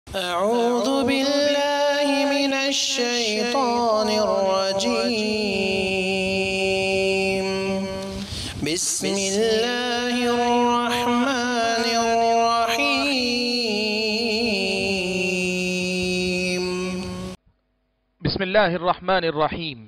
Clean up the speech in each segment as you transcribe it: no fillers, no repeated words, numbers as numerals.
أعوذ بالله من الشيطان الرجيم بسم الله الرحمن الرحيم بسم الله الرحمن الرحيم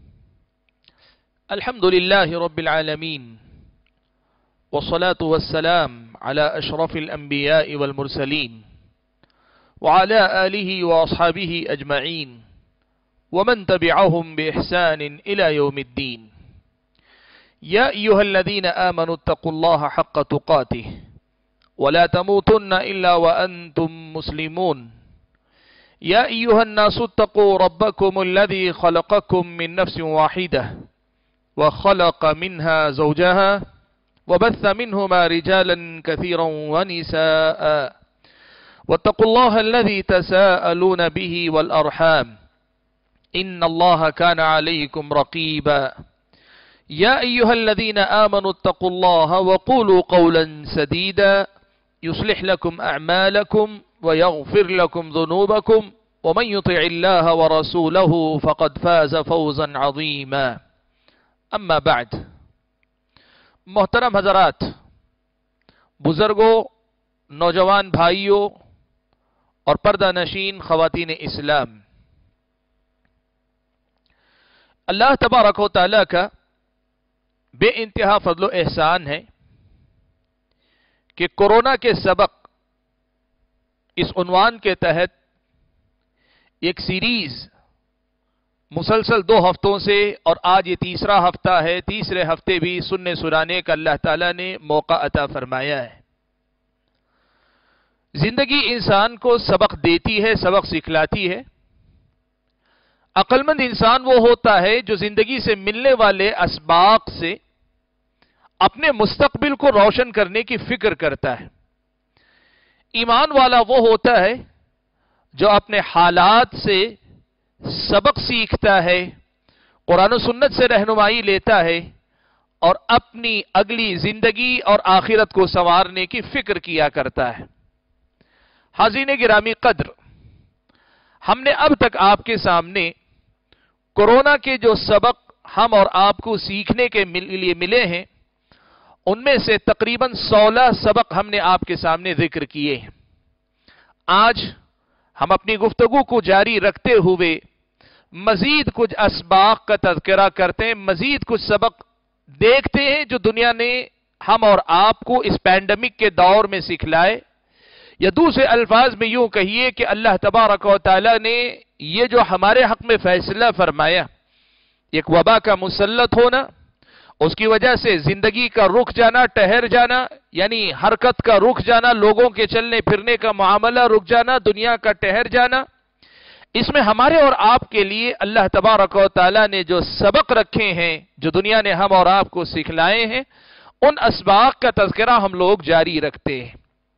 الحمد لله رب العالمين والصلاة والسلام على أشرف الأنبياء والمرسلين وعلى آله وأصحابه أجمعين ومن تبعهم بإحسان إلى يوم الدين. يا أيها الذين آمنوا اتقوا الله حق تقاته ولا تموتن إلا وأنتم مسلمون. يا أيها الناس اتقوا ربكم الذي خلقكم من نفس واحدة وخلق منها زوجها وبث منهما رجالا كثيرا ونساء واتقوا الله الذي تساءلون به والأرحام إن الله كان عليكم رقيبا. يا أيها الذين آمنوا اتقوا الله وقولوا قولا سديدا يصلح لكم أعمالكم ويغفر لكم ذنوبكم ومن يطع الله ورسوله فقد فاز فوزا عظيما. اما بعد، محترم حضرات، بزرگوں، نوجوان بھائیوں اور پردہ نشین خواتین اسلام، اللہ تبارک و تعالیٰ کا بے انتہا فضل و احسان ہے کہ کورونا کے سبق اس عنوان کے تحت ایک سیریز مسلسل 2 ہفتوں سے، اور آج یہ تیسرا ہفتہ ہے، تیسرے ہفتے بھی سننے سنانے کا اللہ تعالیٰ نے موقع عطا فرمایا ہے۔ زندگی انسان کو سبق دیتی ہے، سبق سکھلاتی ہے۔ عقل مند انسان وہ ہوتا ہے جو زندگی سے ملنے والے اسباق سے اپنے مستقبل کو روشن کرنے کی فکر کرتا ہے۔ ایمان والا وہ ہوتا ہے جو اپنے حالات سے سبق سیکھتا ہے، قرآن و سنت سے رہنمائی لیتا ہے اور اپنی اگلی زندگی اور آخرت کو سنوارنے کی فکر کیا کرتا ہے۔ حاضرین گرامی قدر، ہم نے اب تک آپ کے سامنے کورونا کے جو سبق ہم اور آپ کو سیکھنے کے لیے ملے ہیں، ان میں سے تقریباً 16 سبق ہم نے آپ کے سامنے ذکر کیے ہیں۔ آج ہم اپنی گفتگو کو جاری رکھتے ہوئے مزید کچھ اسباق کا تذکرہ کرتے ہیں، مزید کچھ سبق دیکھتے ہیں جو دنیا نے ہم اور آپ کو اس پینڈیمک کے دور میں سکھلائے، یا دوسرے الفاظ میں یوں کہیے کہ اللہ تبارک و تعالی نے یہ جو ہمارے حق میں فیصلہ فرمایا، ایک وبا کا مسلط ہونا، اس کی وجہ سے زندگی کا رک جانا، ٹھہر جانا، یعنی حرکت کا رک جانا، لوگوں کے چلنے پھرنے کا معاملہ رک جانا، دنیا کا ٹھہر جانا، اس میں ہمارے اور آپ کے لیے اللہ تبارک و تعالی نے جو سبق رکھے ہیں، جو دنیا نے ہم اور آپ کو سکھلائے ہیں، ان اسباق کا تذکرہ ہم لوگ جاری رکھتے ہیں۔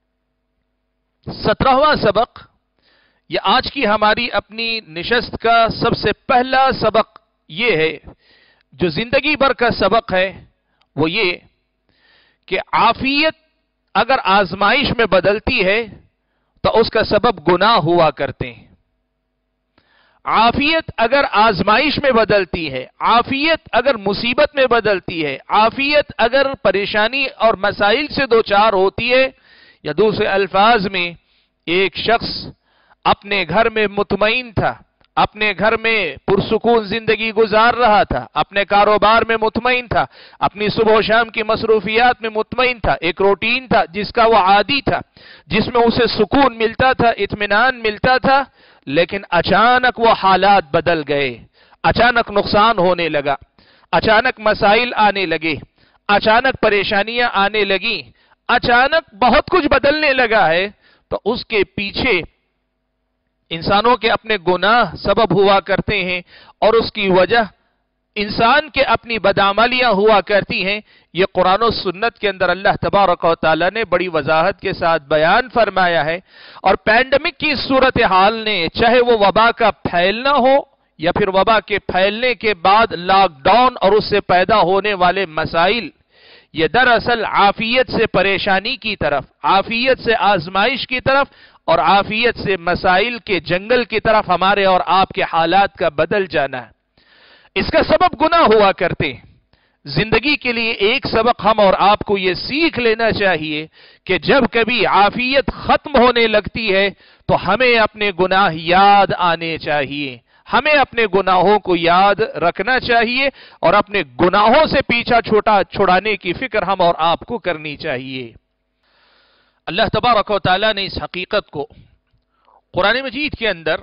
17واں سبق، یہ آج کی ہماری اپنی نشست کا سب سے پہلا سبق یہ ہے، جو زندگی بھر کا سبق ہے، وہ یہ کہ عافیت اگر آزمائش میں بدلتی ہے تو اس کا سبب گناہ ہوا کرتے ہیں۔ عافیت اگر آزمائش میں بدلتی ہے، عافیت اگر مصیبت میں بدلتی ہے، عافیت اگر پریشانی اور مسائل سے دوچار ہوتی ہے، یا دوسرے الفاظ میں ایک شخص اپنے گھر میں مطمئن تھا، اپنے گھر میں پرسکون زندگی گزار رہا تھا، اپنے کاروبار میں مطمئن تھا، اپنی صبح و شام کی مصروفیات میں مطمئن تھا، ایک روٹین تھا جس کا وہ عادی تھا، جس میں اسے سکون ملتا تھا، اطمینان ملتا تھا، لیکن اچانک وہ حالات بدل گئے، اچانک نقصان ہونے لگا، اچانک مسائل آنے لگے، اچانک پریشانیاں آنے لگیں، اچانک بہت کچھ بدلنے لگا ہے، تو اس کے پیچھے انسانوں کے اپنے گناہ سبب ہوا کرتے ہیں، اور اس کی وجہ انسان کے اپنی بدعملیاں ہوا کرتی ہیں۔ یہ قرآن و سنت کے اندر اللہ تبارک و تعالی نے بڑی وضاحت کے ساتھ بیان فرمایا ہے، اور پینڈیمک کی صورتحال نے، چاہے وہ وبا کا پھیلنا ہو یا پھر وبا کے پھیلنے کے بعد لاک ڈاؤن اور اس سے پیدا ہونے والے مسائل، یہ دراصل عافیت سے پریشانی کی طرف، عافیت سے آزمائش کی طرف اور عافیت سے مسائل کے جنگل کی طرف ہمارے اور آپ کے حالات کا بدل جانا ہے۔ اس کا سبب گناہ ہوا کرتے ہیں۔ زندگی کے لیے ایک سبق ہم اور آپ کو یہ سیکھ لینا چاہیے کہ جب کبھی عافیت ختم ہونے لگتی ہے تو ہمیں اپنے گناہ یاد آنے چاہیے، ہمیں اپنے گناہوں کو یاد رکھنا چاہیے اور اپنے گناہوں سے پیچھا چھڑانے کی فکر ہم اور آپ کو کرنی چاہیے۔ اللہ تبارک و تعالیٰ نے اس حقیقت کو قرآن مجید کے اندر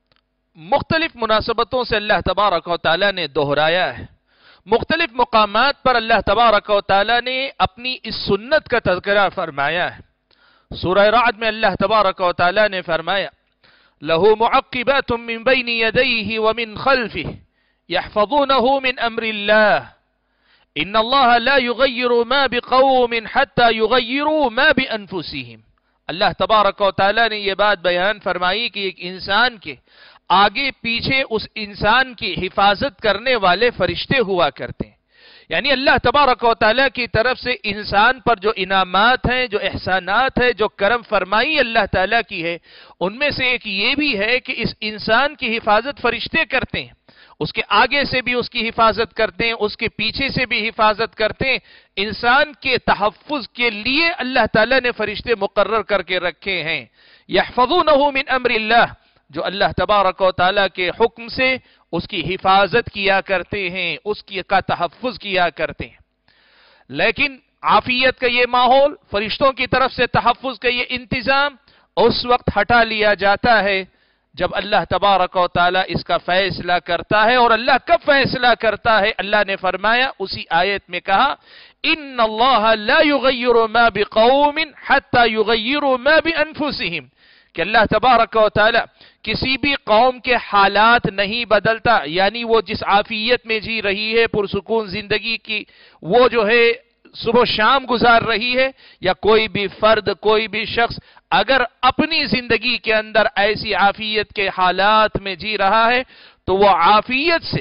مختلف مناسبتوں سے اللہ تبارک و تعالیٰ نے دہرایا ہے۔ مختلف مقامات پر اللہ تبارک و تعالیٰ نے اپنی اس سنت کا تذکرہ فرمایا ہے۔ سورہ رعد میں اللہ تبارک و تعالیٰ نے فرمایا لَهُ مُعَقِّبَاتٌ مِّن بَيْنِ يَدَيْهِ وَمِن خَلْفِهِ يَحْفَظُونَهُ مِنْ أَمْرِ اللَّهِ إِنَّ اللَّهَ لَا يُغَيِّرُ مَا بِقَوْمٍ حَتَّى يُغَيِّرُوا مَا بِأَنفُسِهِمْ۔ اللہ تبارک و تعالیٰ نے یہ بات بیان فرمائی کہ ایک انسان کے آگے پیچھے اس انسان کی حفاظت کرنے والے فرشتے ہوا کرتے ہیں۔ یعنی اللہ تبارک و تعالیٰ کی طرف سے انسان پر جو انعامات ہیں، جو احسانات ہیں، جو کرم فرمائی اللہ تعالیٰ کی ہے، ان میں سے ایک یہ بھی ہے کہ اس انسان کی حفاظت فرشتے کرتے ہیں۔ اس کے آگے سے بھی اس کی حفاظت کرتے ہیں، اس کے پیچھے سے بھی حفاظت کرتے ہیں۔ انسان کے تحفظ کے لیے اللہ تعالیٰ نے فرشتے مقرر کر کے رکھے ہیں۔ یحفظونہ من امر اللہ، جو اللہ تبارک و تعالیٰ کے حکم سے اس کی حفاظت کیا کرتے ہیں، اس کا تحفظ کیا کرتے ہیں۔ لیکن عافیت کا یہ ماحول، فرشتوں کی طرف سے تحفظ کا یہ انتظام اس وقت ہٹا لیا جاتا ہے جب اللہ تبارک و تعالیٰ اس کا فیصلہ کرتا ہے۔ اور اللہ کب فیصلہ کرتا ہے؟ اللہ نے فرمایا اسی آیت میں کہا ان اللہ لا یغیر ما بقوم حتی یغیروا ما بانفسہم، کہ اللہ تبارک و تعالیٰ کسی بھی قوم کے حالات نہیں بدلتا۔ یعنی وہ جس عافیت میں جی رہی ہے، پرسکون زندگی کی وہ جو ہے صبح و شام گزار رہی ہے، یا کوئی بھی فرد، کوئی بھی شخص اگر اپنی زندگی کے اندر ایسی عافیت کے حالات میں جی رہا ہے تو وہ عافیت سے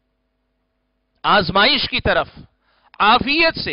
آزمائش کی طرف، عافیت سے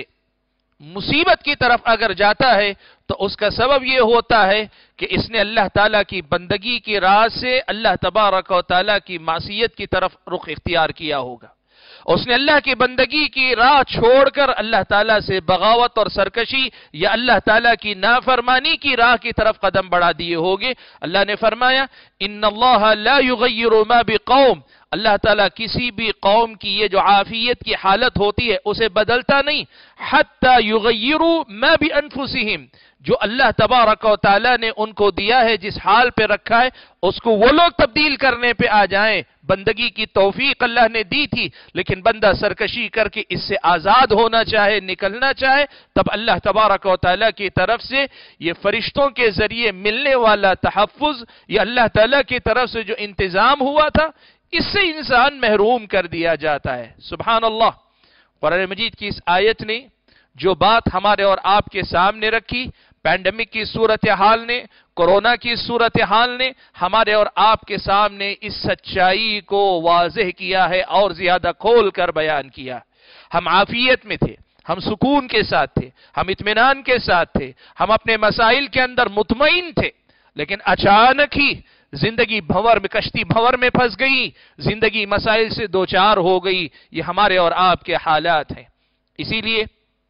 مصیبت کی طرف اگر جاتا ہے تو اس کا سبب یہ ہوتا ہے کہ اس نے اللہ تعالیٰ کی بندگی کی راہ سے اللہ تبارک و تعالیٰ کی معصیت کی طرف رخ اختیار کیا ہوگا۔ اس نے اللہ کی بندگی کی راہ چھوڑ کر اللہ تعالیٰ سے بغاوت اور سرکشی یا اللہ تعالیٰ کی نافرمانی کی راہ کی طرف قدم بڑھا دیے ہوگے۔ اللہ نے فرمایا ان اللہ لا یغیر ما بقوم، اللہ تعالیٰ کسی بھی قوم کی یہ جو عافیت کی حالت ہوتی ہے اسے بدلتا نہیں، حتی یغیروا ما بانفسہم، جو اللہ تبارک و تعالیٰ نے ان کو دیا ہے، جس حال پہ رکھا ہے اس کو وہ لوگ تبدیل کرنے پہ آ جائیں۔ بندگی کی توفیق اللہ نے دی تھی، لیکن بندہ سرکشی کر کے اس سے آزاد ہونا چاہے، نکلنا چاہے، تب اللہ تبارک و تعالیٰ کی طرف سے یہ فرشتوں کے ذریعے ملنے والا تحفظ یا اللہ تعالیٰ کی طرف سے جو انتظام ہوا تھا اس سے انسان محروم کر دیا جاتا ہے۔ سبحان اللہ، قرآن مجید کی اس آیت نے جو بات ہمارے اور آپ کے سامنے رکھی، پینڈیمک کی صورتحال نے، کورونا کی صورتحال نے ہمارے اور آپ کے سامنے اس سچائی کو واضح کیا ہے اور زیادہ کھول کر بیان کیا۔ ہم عافیت میں تھے، ہم سکون کے ساتھ تھے، ہم اطمینان کے ساتھ تھے، ہم اپنے مسائل کے اندر مطمئن تھے، لیکن اچانک ہی زندگی بھنور میں، کشتی بھنور میں پھنس گئی، زندگی مسائل سے دوچار ہو گئی۔ یہ ہمارے اور آپ کے حالات ہیں۔ اسی لیے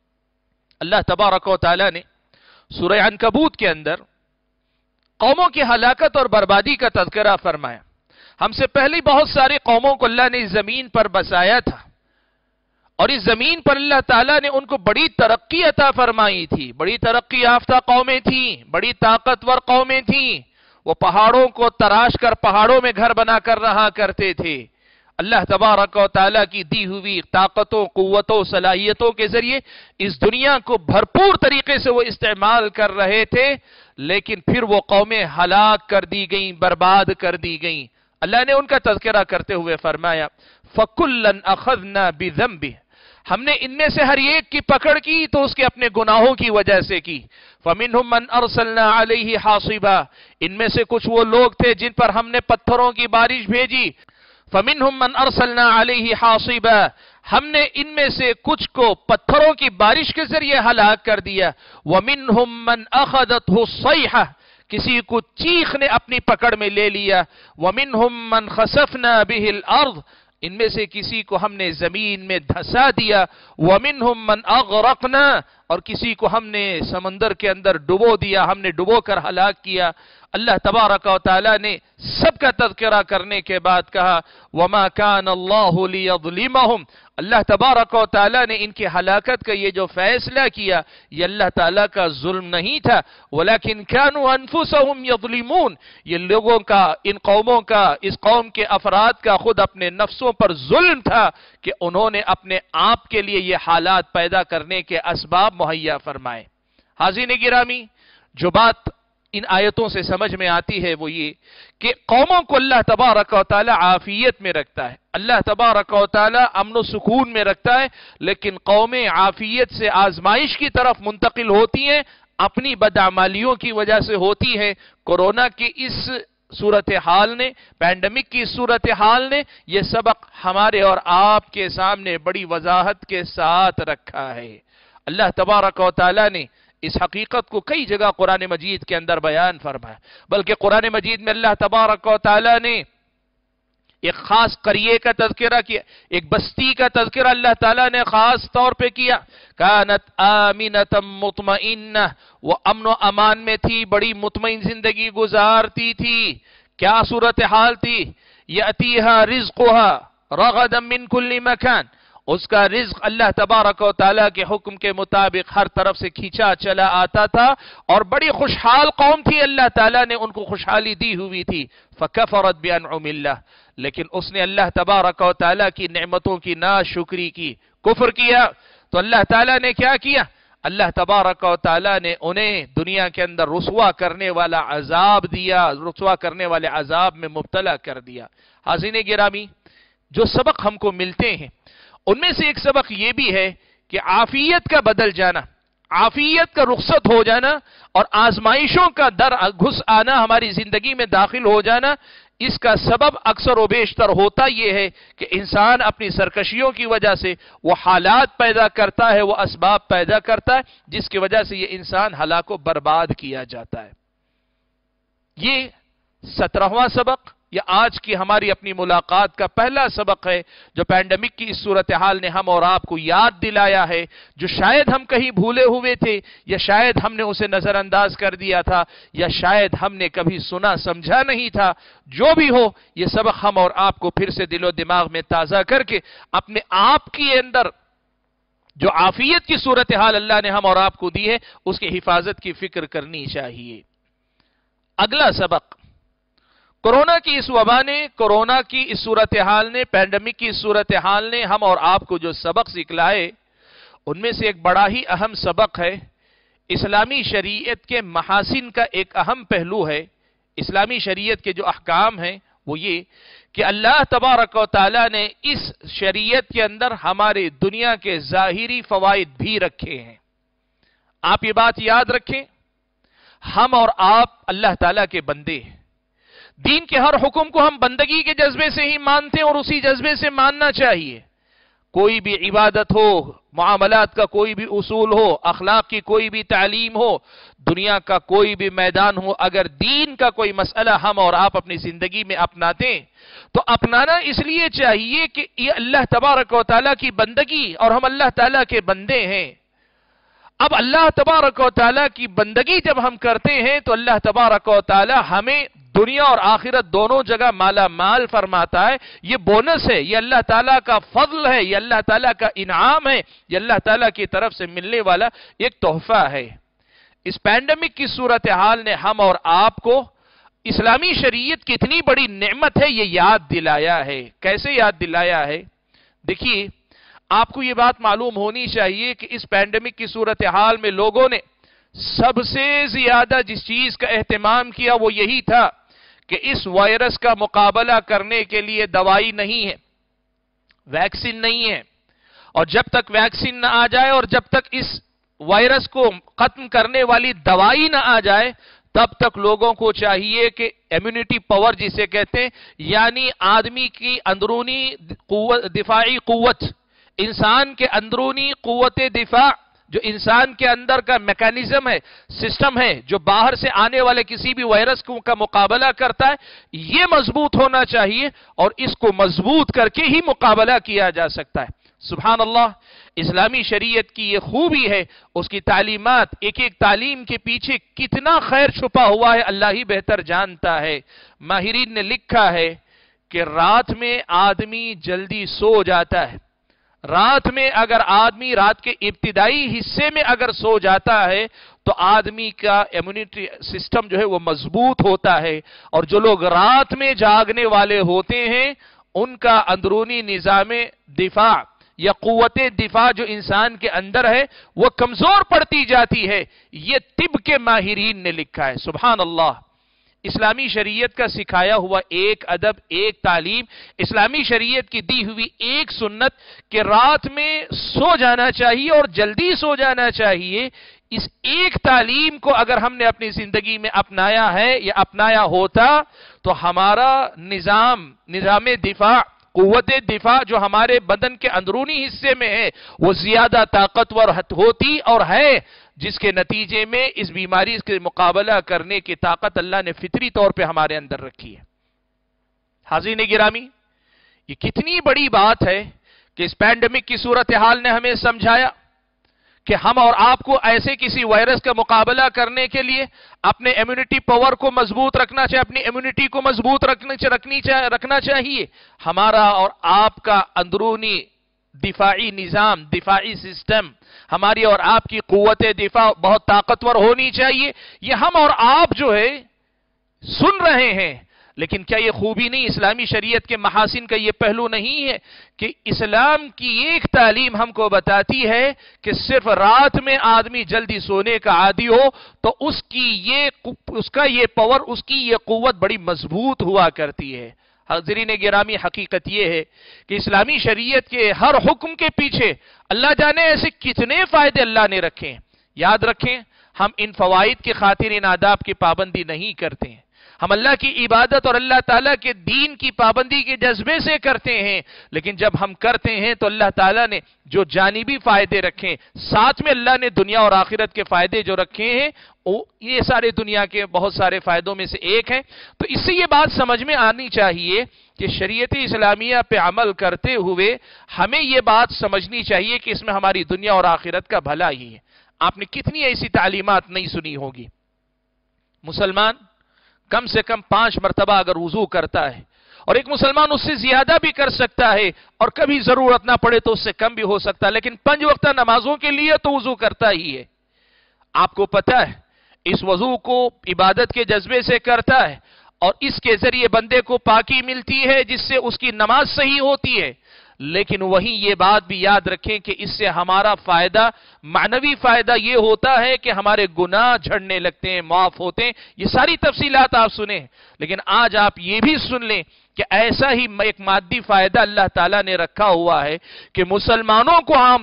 اللہ تبارک و تعالیٰ نے سورہ عنکبوت کے اندر قوموں کی ہلاکت اور بربادی کا تذکرہ فرمایا۔ ہم سے پہلے بہت ساری قوموں کو اللہ نے اس زمین پر بسایا تھا، اور اس زمین پر اللہ تعالیٰ نے ان کو بڑی ترقی عطا فرمائی تھی، بڑی ترقی یافتہ قومیں تھیں، بڑی طاقتور قومیں تھیں۔ وہ پہاڑوں کو تراش کر پہاڑوں میں گھر بنا کر رہا کرتے تھے۔ اللہ تبارک و تعالیٰ کی دی ہوئی طاقتوں، قوتوں، صلاحیتوں کے ذریعے اس دنیا کو بھرپور طریقے سے وہ استعمال کر رہے تھے، لیکن پھر وہ قومیں ہلاک کر دی گئیں، برباد کر دی گئیں۔ اللہ نے ان کا تذکرہ کرتے ہوئے فرمایا فَكُلًّا أَخَذْنَا بِذَنبِهِ، ہم نے ان میں سے ہر ایک کی پکڑ کی تو اس کے اپنے گناہوں کی وجہ سے کی۔ فَمِنْهُمْ مَنْ أَرْسَلْنَا عَلَيْهِ حَاصِبًا، ان میں سے کچھ وہ لوگ تھے جن پر ہم نے پتھروں کی بارش بھیجی۔ فَمِنْهُمْ مَنْ أَرْسَلْنَا عَلَيْهِ حَاصِبًا، ہم نے ان میں سے کچھ کو پتھروں کی بارش کے ذریعے ہلاک کر دیا۔ وَمِنْهُمْ مَنْ أَخَذَتْهُ الصَّيْحَةُ، किसी को चीख ने अपनी पकड़ में ले लिया। वमिनहुम मन खसफना बिहिल अर्द, इनमें से किसी को हमने जमीन में धंसा दिया। वमिनहुम मन अगरकना, और किसी को हमने समंदर के अंदर डुबो दिया, हमने डुबो कर हलाक किया। अल्लाह तबारक व तआला ने सबका तज़किरा करने के बाद कहा वमा कान अल्लाहु लियज़लिमहुम, अल्लाह तबारक व तआला ने इनकी हलाकत का ये जो फैसला किया ये अल्लाह ताला का जुल्म नहीं था, वलाकिन कानू अनफुसहुम यज़लिमून, ये लोगों का, इन कौमों का, इस कौम के अफराद का खुद अपने नफ्सों पर जुल्म था कि उन्होंने अपने आप के लिए ये हालात पैदा करने के असबाब मुहैया फरमाए। हाज़रीन गिरामी, जो बात इन आयतों से समझ में आती है वो ये कि कौमों को अल्लाह तबारक व तआला आफियत में रखता है, अल्लाह तबारक व तआला अमन सुकून में रखता है, लेकिन कौमें आफियत से आजमाइश की तरफ मुंतकिल होती हैं, अपनी बदअमालियों की वजह से होती है। कोरोना की इस सूरत हाल ने, पैंडमिक की सूरत हाल ने यह सबक हमारे और आपके सामने बड़ी वजाहत के साथ रखा है। अल्लाह तबारक व तआला ने इस हकीकत को कई जगह कुरान मजीद के अंदर बयान फरमाया, बल्कि कुरान मजीद में अल्लाह तबारक व तआला ने एक खास करिए का तज़किरा किया, एक बस्ती का तज़किरा अल्लाह ताला ने खास तौर पे किया। कानत आमिनतम मुतमइन्ना, वो अमन अमान में थी, बड़ी मुतमइन जिंदगी गुजारती थी। क्या सूरत हाल थी? यअतीहा रिज़्क़ुहा रगदम मिन कुल्ली मकान, उसका रिज्क अल्लाह तबारक व तआला के हुक्म के मुताबिक हर तरफ से खींचा चला आता था और बड़ी खुशहाल कौम थी, अल्लाह ताला ने उनको खुशहाली दी हुई थी। फकफरत बिअनउमिल्लाह, लेकिन उसने अल्लाह तबारक व तआला की नेमतों की नाशुक्री की, कुफ्र किया, तो अल्लाह ताला ने क्या किया? अल्लाह तबारक व तआला ने उन्हें दुनिया के अंदर रुसवा करने वाला अजाब दिया, रुसवा करने वाले अजाब में मुब्तला कर दिया। हाज़रीन गिरामी, जो सबक हमको मिलते हैं उनमें से एक सबक यह भी है कि आफियत का बदल जाना, आफियत का रुखसत हो जाना और आजमाइशों का दर घुस आना, हमारी जिंदगी में दाखिल हो जाना, इसका सबब अक्सर व बेशतर होता यह है कि इंसान अपनी सरकशियों की वजह से वो हालात पैदा करता है, वो असबाब पैदा करता है जिसकी वजह से ये इंसान हलाको बर्बाद किया जाता है। ये 17वां सबक या आज की हमारी अपनी मुलाकात का पहला सबक है जो पैंडेमिक की इस सूरत हाल ने हम और आपको याद दिलाया है, जो शायद हम कहीं भूले हुए थे या शायद हमने उसे नजरअंदाज कर दिया था या शायद हमने कभी सुना समझा नहीं था। जो भी हो, यह सबक हम और आपको फिर से दिलो दिमाग में ताजा करके अपने आप के अंदर जो आफियत की सूरत हाल अल्लाह ने हम और आपको दी है उसकी हिफाजत की फिक्र करनी चाहिए। अगला सबक, कोरोना की इस वबा ने, कोरोना की इस सूरत हाल ने, पैंडेमिक की इस सूरत हाल ने हम और आपको जो सबक सिखलाए उनमें से एक बड़ा ही अहम सबक है, इस्लामी शरीयत के महासिन का एक अहम पहलू है। इस्लामी शरीयत के जो अहकाम हैं वो ये कि अल्लाह तबारक व तआला ने इस शरीयत के अंदर हमारे दुनिया के जाहिरी फवाइद भी रखे हैं। आप ये बात याद रखें, हम और आप अल्लाह ताला के बंदे हैं। दीन के हर हुक्म को हम बंदगी के जज्बे से ही मानते हैं और उसी जज्बे से मानना चाहिए। कोई भी इबादत हो, मुआमलात का कोई भी उसूल हो, अखलाक की कोई भी तालीम हो, दुनिया का कोई भी मैदान हो, अगर दीन का कोई मसला हम और आप अपनी जिंदगी में अपनाते तो अपनाना इसलिए चाहिए कि ये अल्लाह तबारक व तआला की बंदगी और हम अल्लाह ताला के बंदे हैं। अब अल्लाह तबारक व तआला की बंदगी जब हम करते हैं तो अल्लाह तबारक व तआला हमें दुनिया और आखिरत दोनों जगह माला माल फरमाता है। ये बोनस है, ये अल्लाह ताला का फضل है, ये अल्लाह ताला का इनाम है, ये अल्लाह ताला की तरफ से मिलने वाला एक तोहफा है। इस पैंडेमिक की सूरत हाल ने हम और आपको इस्लामी शरीयत कितनी बड़ी नेमत है ये याद दिलाया है। कैसे याद दिलाया है? देखिए, आपको ये बात मालूम होनी चाहिए कि इस पैंडेमिक की सूरत हाल में लोगों ने सबसे ज्यादा जिस चीज का एहतमाम किया वो यही था कि इस वायरस का मुकाबला करने के लिए दवाई नहीं है, वैक्सीन नहीं है, और जब तक वैक्सीन ना आ जाए और जब तक इस वायरस को खत्म करने वाली दवाई ना आ जाए तब तक लोगों को चाहिए कि इम्यूनिटी पावर जिसे कहते हैं, यानी आदमी की अंदरूनी दिफाई कुव्वत, इंसान के अंदरूनी कुव्वत दिफा جو انسان کے اندر کا میکانزم ہے، سسٹم ہے، جو باہر سے آنے والے کسی بھی وائرس کا مقابلہ کرتا ہے، یہ مضبوط ہونا چاہیے، اور اس کو مضبوط کر کے ہی مقابلہ کیا جا سکتا ہے۔ سبحان اللہ، اسلامی شریعت کی یہ خوبی ہے، اس کی تعلیمات، ایک ایک تعلیم کے پیچھے کتنا خیر چھپا ہوا ہے اللہ ہی بہتر جانتا ہے۔ ماہرین نے لکھا ہے کہ رات میں آدمی جلدی سو جاتا ہے، رات میں اگر آدمی رات کے ابتدائی حصے میں اگر سو جاتا ہے تو آدمی کا امیونٹی سسٹم جو ہے وہ مضبوط ہوتا ہے، اور جو لوگ رات میں جاگنے والے ہوتے ہیں ان کا اندرونی نظام دفاع یا قوت دفاع جو انسان کے اندر ہے وہ کمزور پڑتی جاتی ہے۔ یہ طب کے ماہرین نے لکھا ہے۔ سبحان اللہ، اسلامی شریعت کا سکھایا ہوا ایک ادب، ایک تعلیم، اسلامی شریعت کی دی ہوئی ایک سنت کہ رات میں سو جانا چاہیے اور جلدی سو جانا چاہیے، اس ایک تعلیم کو اگر ہم نے اپنی زندگی میں اپنایا ہے یا اپنایا ہوتا تو ہمارا نظام دفاع، قوت دفاع جو ہمارے بدن کے اندرونی حصے میں ہے وہ زیادہ طاقتور ہوتی اور ہے، جس کے نتیجے میں اس بیماری کے مقابلہ کرنے کی طاقت اللہ نے فطری طور پہ ہمارے اندر رکھی ہے۔ حاضرین گرامی، یہ کتنی بڑی بات ہے کہ اس پینڈیمک کی صورتحال نے ہمیں سمجھایا کہ ہم اور آپ کو ایسے کسی وائرس کا مقابلہ کرنے کے لیے اپنے امیونٹی پاور کو مضبوط رکھنا چاہیے، اپنی امیونٹی کو مضبوط رکھنا چاہیے۔ ہمارا اور آپ کا اندرونی دفاعی نظام، دفاعی سسٹم، ہماری اور آپ کی قوت دفاع بہت طاقتور ہونی چاہیے۔ یہ ہم اور آپ جو ہے سن رہے ہیں، لیکن کیا یہ خوبی نہیں، اسلامی شریعت کے محاسن کا یہ پہلو نہیں ہے کہ اسلام کی ایک تعلیم ہم کو بتاتی ہے کہ صرف رات میں آدمی جلدی سونے کا عادی ہو تو اس کا یہ پاور، اس کی یہ قوت بڑی مضبوط ہوا کرتی ہے۔ حاضرین گرامی، حقیقت یہ ہے کہ اسلامی شریعت کے ہر حکم کے پیچھے اللہ جانے ایسے کتنے فائدے اللہ نے رکھے ہیں۔ یاد رکھیں، ہم ان فوائد کی خاطر ان آداب کی پابندی نہیں کرتے ہیں، ہم اللہ کی عبادت اور اللہ تعالیٰ کے دین کی پابندی کے جذبے سے کرتے ہیں، لیکن جب ہم کرتے ہیں تو اللہ تعالیٰ نے جو جانبی فائدے رکھے، ساتھ میں اللہ نے دنیا اور آخرت کے فائدے جو رکھے ہیں، یہ سارے دنیا کے بہت سارے فائدوں میں سے ایک ہیں۔ تو اس سے یہ بات سمجھ میں آنی چاہیے کہ شریعت اسلامیہ پہ عمل کرتے ہوئے ہمیں یہ بات سمجھنی چاہیے کہ اس میں ہماری دنیا اور آخرت کا بھلا ہی ہے۔ آپ نے کتنی ایسی تعلیمات نہیں سنی ہوگی، مسلمان کم سے کم 5 مرتبہ اگر وضو کرتا ہے، اور ایک مسلمان اس سے زیادہ بھی کر سکتا ہے، اور کبھی ضرورت نہ پڑے تو اس سے کم بھی ہو سکتا ہے، لیکن 5 وقتہ نمازوں کے لیے تو وضو کرتا ہی ہے۔ آپ کو پتہ ہے اس وضو کو عبادت کے جذبے سے کرتا ہے، اور اس کے ذریعے بندے کو پاکی ملتی ہے جس سے اس کی نماز صحیح ہوتی ہے، لیکن وہیں یہ بات بھی یاد رکھیں کہ اس سے ہمارا فائدہ، معنوی فائدہ یہ ہوتا ہے کہ ہمارے گناہ جھڑنے لگتے ہیں، معاف ہوتے ہیں۔ یہ ساری تفصیلات آپ سنیں، لیکن آج آپ یہ بھی سن لیں کہ ایسا ہی ایک مادی فائدہ اللہ تعالیٰ نے رکھا ہوا ہے کہ مسلمانوں کو عام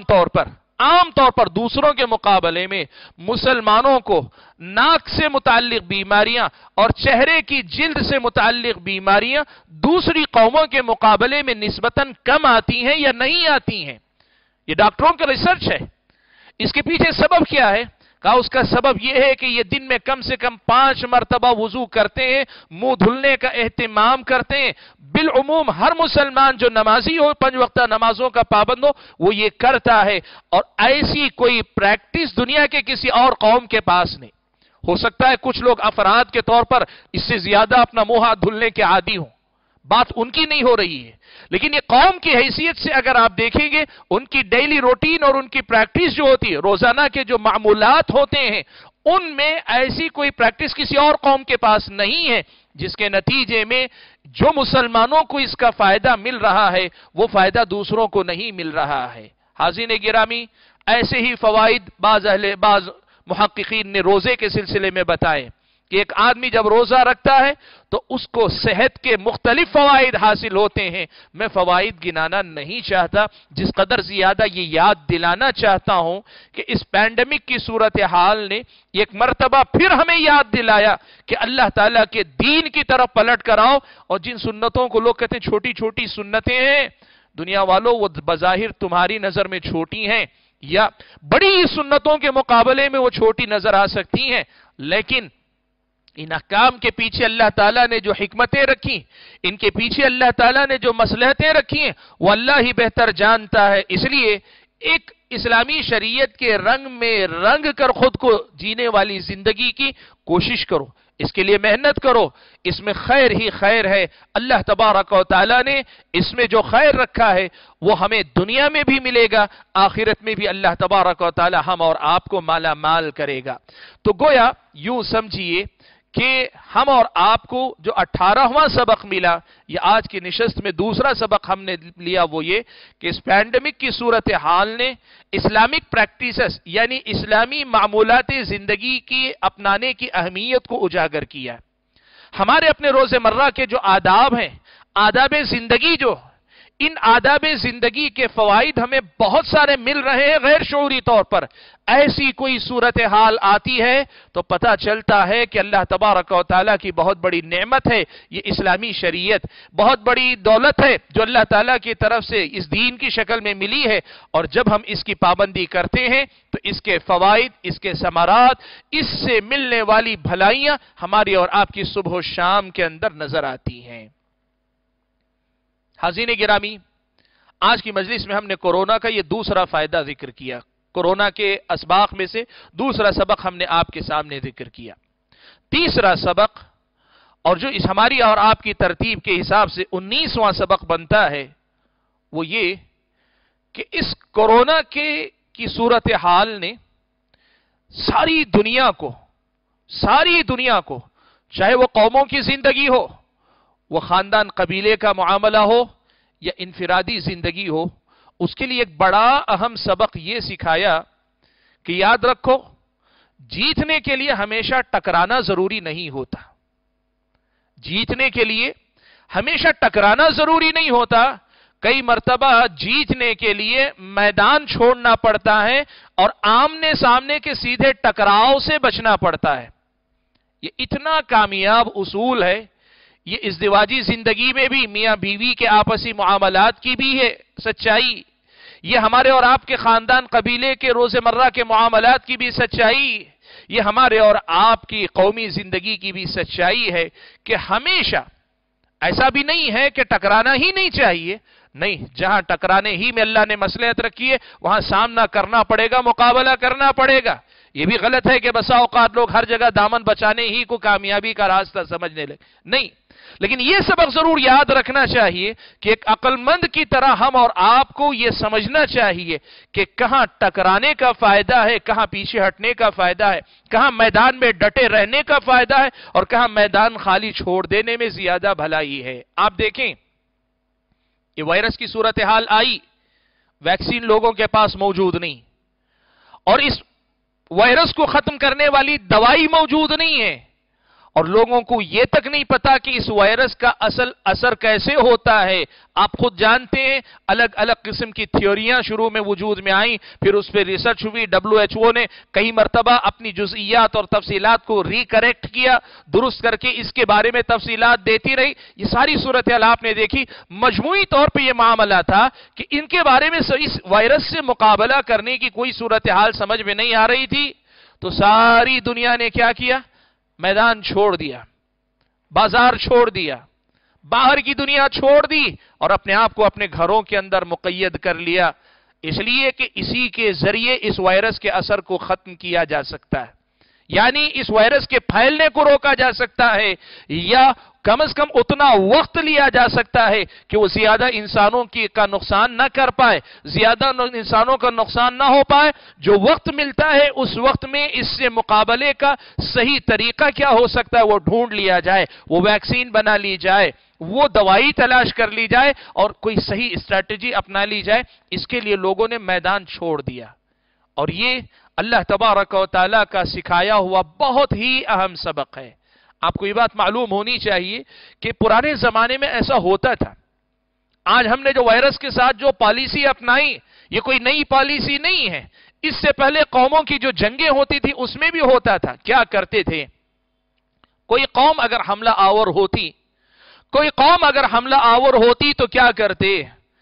طور پر دوسروں کے مقابلے میں مسلمانوں کو ناک سے متعلق بیماریاں اور چہرے کی جلد سے متعلق بیماریاں دوسری قوموں کے مقابلے میں نسبتاً کم آتی ہیں یا نہیں آتی ہیں۔ یہ ڈاکٹروں کا ریسرچ ہے۔ اس کے پیچھے سبب کیا ہے؟ کہا اس کا سبب یہ ہے کہ یہ دن میں کم سے کم 5 مرتبہ وضو کرتے ہیں، منہ دھلنے کا اہتمام کرتے ہیں۔ بالعموم ہر مسلمان جو نمازی ہو، 5 وقتہ نمازوں کا پابند ہو، وہ یہ کرتا ہے، اور ایسی کوئی پریکٹس دنیا کے کسی اور قوم کے پاس نہیں۔ ہو سکتا ہے کچھ لوگ افراد کے طور پر اس سے زیادہ اپنا منہ ہاتھ دھلنے کے عادی ہوں، بات ان کی نہیں ہو رہی ہے، لیکن یہ قوم کی حیثیت سے اگر آپ دیکھیں گے، ان کی ڈیلی روٹین اور ان کی پریکٹس جو ہوتی ہے، روزانہ کے جو معمولات ہوتے ہیں، ان میں ایسی کوئی پریکٹس کسی اور قوم کے پاس نہیں ہے، جس کے نتیجے میں جو مسلمانوں کو اس کا فائدہ مل رہا ہے وہ فائدہ دوسروں کو نہیں مل رہا ہے۔ حاضرین گرامی، ایسے ہی فوائد بعض محققین نے روزے کے سلسلے میں بتائے کہ ایک آدمی جب روزہ رکھتا ہے تو اس کو صحت کے مختلف فوائد حاصل ہوتے ہیں۔ میں فوائد گنانا نہیں چاہتا، جس قدر زیادہ یہ یاد دلانا چاہتا ہوں کہ اس پینڈیمک کی صورتحال نے ایک مرتبہ پھر ہمیں یاد دلایا کہ اللہ تعالیٰ کے دین کی طرف پلٹ کر آؤ، اور جن سنتوں کو لوگ کہتے ہیں چھوٹی چھوٹی سنتیں ہیں، دنیا والوں وہ بظاہر تمہاری نظر میں چھوٹی ہیں، या बड़ी सुन्नतों के मुकाबले में वो छोटी नजर आ सकती हैं, लेकिन इन अहकाम के पीछे अल्लाह ताला ने जो हिकमतें रखी, इनके पीछे अल्लाह ताला ने जो मसलहतें रखी हैं, वो अल्लाह ही बेहतर जानता है। इसलिए एक इस्लामी शरीयत के रंग में रंग कर खुद को जीने वाली जिंदगी की कोशिश करो, इसके लिए मेहनत करो, इसमें खैर ही खैर है। अल्लाह तबारक व तआला ने इसमें जो खैर रखा है वो हमें दुनिया में भी मिलेगा, आखिरत में भी अल्लाह तबारक व तआला हम और आपको माला माल करेगा। तो गोया यूं समझिए कि हम और आपको जो 18वां सबक मिला, ये आज की निशस्त में दूसरा सबक हमने लिया, वो ये कि इस पैंडेमिक की सूरत हाल ने इस्लामिक प्रैक्टिसेस यानी इस्लामी मामूलात जिंदगी की अपनाने की अहमियत को उजागर किया। हमारे अपने रोजमर्रा के जो आदाब हैं, आदाब जिंदगी जो, इन आदाब जिंदगी के फवाइद हमें बहुत सारे मिल रहे हैं गैर शऊरी तौर पर। ऐसी कोई सूरत हाल आती है तो पता चलता है कि अल्लाह तबारक व तआला की बहुत बड़ी नेमत है ये इस्लामी शरीयत, बहुत बड़ी दौलत है जो अल्लाह ताला की तरफ से इस दीन की शक्ल में मिली है। और जब हम इसकी पाबंदी करते हैं तो इसके फवाइद, इसके समारात, इससे मिलने वाली भलाइयां हमारी और आपकी सुबह शाम के अंदर नजर आती हैं। हाज़रीन गिरामी, आज की मजलिस में हमने कोरोना का यह दूसरा फायदा जिक्र किया, कोरोना के असबाक में से दूसरा सबक हमने आपके सामने जिक्र किया। तीसरा सबक, और जो इस हमारी और आपकी तरतीब के हिसाब से 19वां सबक बनता है, वो ये कि इस कोरोना की सूरत हाल ने सारी दुनिया को, चाहे वो कौमों की जिंदगी हो, वो खानदान कबीले का मामला हो या इनफिरादी जिंदगी हो, उसके लिए एक बड़ा अहम सबक यह सिखाया कि याद रखो, जीतने के लिए हमेशा टकराना जरूरी नहीं होता। जीतने के लिए हमेशा टकराना जरूरी नहीं होता। कई मर्तबा जीतने के लिए मैदान छोड़ना पड़ता है और आमने सामने के सीधे टकराव से बचना पड़ता है। यह इतना कामयाब उसूल है, ये इज़्दिवाजी जिंदगी में भी, मियां बीवी के आपसी मुआमलात की भी है सच्चाई, ये हमारे और आपके खानदान कबीले के रोजमर्रा के मुआमलात की भी सच्चाई, ये हमारे और आपकी कौमी जिंदगी की भी सच्चाई है कि हमेशा ऐसा भी नहीं है कि टकराना ही नहीं चाहिए। नहीं, जहां टकराने ही में अल्लाह ने मसलहत रखी है वहां सामना करना पड़ेगा, मुकाबला करना पड़ेगा। यह भी गलत है कि बसा औकात लोग हर जगह दामन बचाने ही को कामयाबी का रास्ता समझने लगे, नहीं। लेकिन यह सबक जरूर याद रखना चाहिए कि एक अक्लमंद की तरह हम और आपको यह समझना चाहिए कि कहां टकराने का फायदा है, कहां पीछे हटने का फायदा है, कहां मैदान में डटे रहने का फायदा है और कहां मैदान खाली छोड़ देने में ज्यादा भलाई है। आप देखें, ये वायरस की सूरत हाल आई, वैक्सीन लोगों के पास मौजूद नहीं, और इस वायरस को खत्म करने वाली दवाई मौजूद नहीं है, और लोगों को यह तक नहीं पता कि इस वायरस का असल असर कैसे होता है। आप खुद जानते हैं, अलग अलग किस्म की थ्योरियां शुरू में वजूद में आई, फिर उस पर रिसर्च हुई, WHO ने कई मरतबा अपनी जुज़इयात और तफसीलात को रिकरेक्ट किया, दुरुस्त करके इसके बारे में तफसीलात देती रही। ये सारी सूरत हाल आपने देखी। मजमूई तौर पर यह मामला था कि इनके बारे में इस वायरस से मुकाबला करने की कोई सूरत हाल समझ में नहीं आ रही थी, तो सारी दुनिया ने क्या किया, मैदान छोड़ दिया, बाजार छोड़ दिया, बाहर की दुनिया छोड़ दी और अपने आप को अपने घरों के अंदर मुक़य्यद कर लिया, इसलिए कि इसी के जरिए इस वायरस के असर को खत्म किया जा सकता है, यानी इस वायरस के फैलने को रोका जा सकता है, या कम से कम उतना वक्त लिया जा सकता है कि वो ज्यादा इंसानों का नुकसान ना कर पाए, ज्यादा इंसानों का नुकसान ना हो पाए। जो वक्त मिलता है उस वक्त में इससे मुकाबले का सही तरीका क्या हो सकता है वो ढूंढ लिया जाए, वो वैक्सीन बना ली जाए, वो दवाई तलाश कर ली जाए और कोई सही स्ट्रैटेजी अपना ली जाए। इसके लिए लोगों ने मैदान छोड़ दिया, और ये अल्लाह तबारक व तआला का सिखाया हुआ बहुत ही अहम सबक है। आपको ये बात मालूम होनी चाहिए कि पुराने जमाने में ऐसा होता था। आज हमने जो वायरस के साथ जो पॉलिसी अपनाई, ये कोई नई पॉलिसी नहीं है। इससे पहले कौमों की जो जंगें होती थी उसमें भी होता था। क्या करते थे, कोई कौम अगर हमला आवर होती तो क्या करते,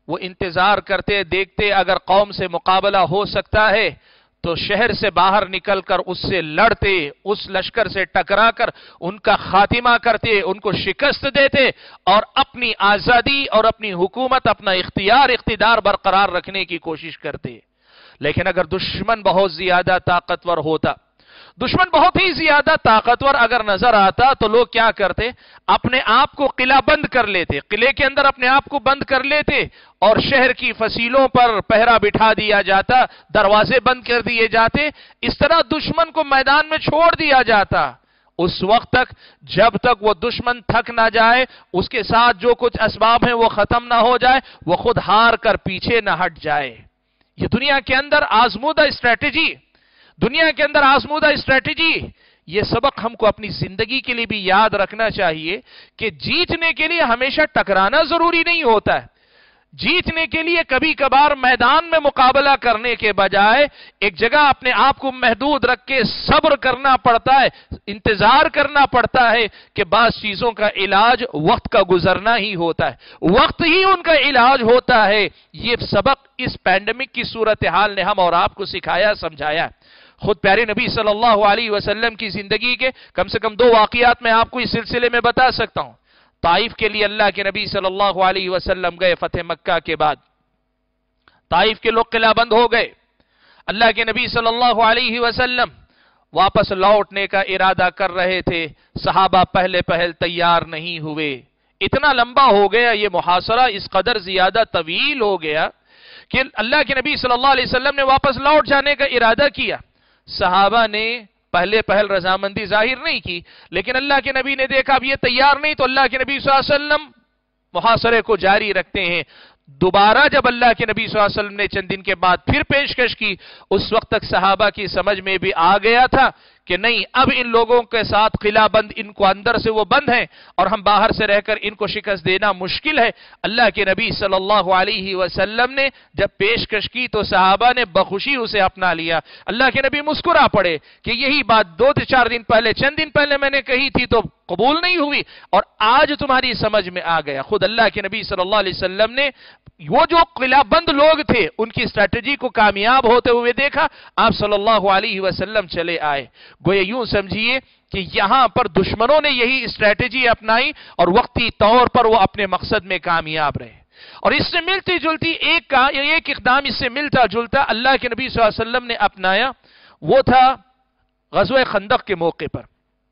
وہ انتظار کرتے دیکھتے اگر قوم سے مقابلہ ہو سکتا ہے تو شہر سے باہر نکل کر اس سے لڑتے، اس لشکر سے ٹکرا کر ان کا خاتمہ کرتے، ان کو شکست دیتے اور اپنی آزادی اور اپنی حکومت، اپنا اقتدار برقرار رکھنے کی کوشش کرتے۔ لیکن اگر دشمن بہت زیادہ طاقتور ہوتا، دشمن بہت ہی زیادہ طاقتور اگر نظر آتا تو لوگ کیا کرتے؟ اپنے آپ کو قلعہ بند کر لیتے، قلعے کے اندر اپنے آپ کو بند کر لیتے اور شہر کی فصیلوں پر پہرا بٹھا دیا جاتا، دروازے بند کر دیے جاتے، اس طرح دشمن کو میدان میں چھوڑ دیا جاتا اس وقت تک جب تک وہ دشمن تھک نہ جائے، اس کے ساتھ جو کچھ اسباب ہیں وہ ختم نہ ہو جائے، وہ خود ہار کر پیچھے نہ ہٹ جائے۔ یہ دنیا کے اندر آزمودہ اسٹریٹجی، دنیا کے اندر آزمودہ اسٹریٹجی، یہ سبق ہم کو اپنی زندگی کے لیے بھی یاد رکھنا چاہیے کہ جیتنے کے لیے ہمیشہ ٹکرانا ضروری نہیں ہوتا ہے۔ جیتنے کے لیے کبھی کبھار میدان میں مقابلہ کرنے کے بجائے ایک جگہ اپنے آپ کو محدود رکھ کے صبر کرنا پڑتا ہے، انتظار کرنا پڑتا ہے کہ بعض چیزوں کا علاج وقت کا گزرنا ہی ہوتا ہے، وقت ہی ان کا علاج ہوتا ہے۔ یہ سبق اس پینڈیمک کی صورتحال نے ہم اور آپ کو سکھایا، سمجھایا۔ خود پیارے نبی صلی اللہ علیہ وسلم کی زندگی کے کم سے کم 2 واقعات میں آپ کو اس سلسلے میں بتا سکتا ہوں۔ طائف کے لیے اللہ کے نبی صلی اللہ علیہ وسلم گئے فتح مکہ کے بعد، طائف کے لوگ قلعہ بند ہو گئے، اللہ کے نبی صلی اللہ علیہ وسلم واپس لوٹنے کا ارادہ کر رہے تھے، صحابہ پہلے پہل تیار نہیں ہوئے، اتنا لمبا ہو گیا یہ محاصرہ، اس قدر زیادہ طویل ہو گیا کہ اللہ کے نبی صلی اللہ علیہ وسلم نے واپس لوٹ جانے کا ارادہ کیا۔ صحابہ نے پہلے پہل رضامندی ظاہر نہیں کی، لیکن اللہ کے نبی نے دیکھا اب یہ تیار نہیں، تو اللہ کے نبی صلی اللہ علیہ وسلم محاصرے کو جاری رکھتے ہیں۔ دوبارہ جب اللہ کے نبی صلی اللہ علیہ وسلم نے چند دن کے بعد پھر پیشکش کی، اس وقت تک صحابہ کی سمجھ میں بھی آ گیا تھا کہ نہیں، اب ان لوگوں کے ساتھ قلعہ بند، ان کو اندر سے وہ بند ہیں اور ہم باہر سے رہ کر ان کو شکست دینا مشکل ہے۔ اللہ کے نبی صلی اللہ علیہ وسلم نے جب پیشکش کی تو صحابہ نے بخوشی اسے اپنا لیا۔ اللہ کے نبی مسکرا پڑے کہ یہی بات 2-4 دن پہلے، چند دن پہلے میں نے کہی تھی تو قبول نہیں ہوئی اور آج تمہاری سمجھ میں آ گیا۔ خود اللہ کے نبی صلی اللہ علیہ وسلم نے وہ جو قلعہ بند لوگ تھے ان کی اسٹریٹجی کو کامیاب ہوتے ہوئے دیکھا، آپ صلی اللہ علیہ وسلم چلے آئے۔ گویا یوں سمجھیے کہ یہاں پر دشمنوں نے یہی اسٹریٹجی اپنائی اور وقتی طور پر وہ اپنے مقصد میں کامیاب رہے۔ اور اس سے ملتی جلتی ایک اقدام اس سے ملتا جلتا اللہ کے نبی صلی اللہ علیہ وسلم نے اپنایا، وہ تھا غزوہ خندق کے موقع پر۔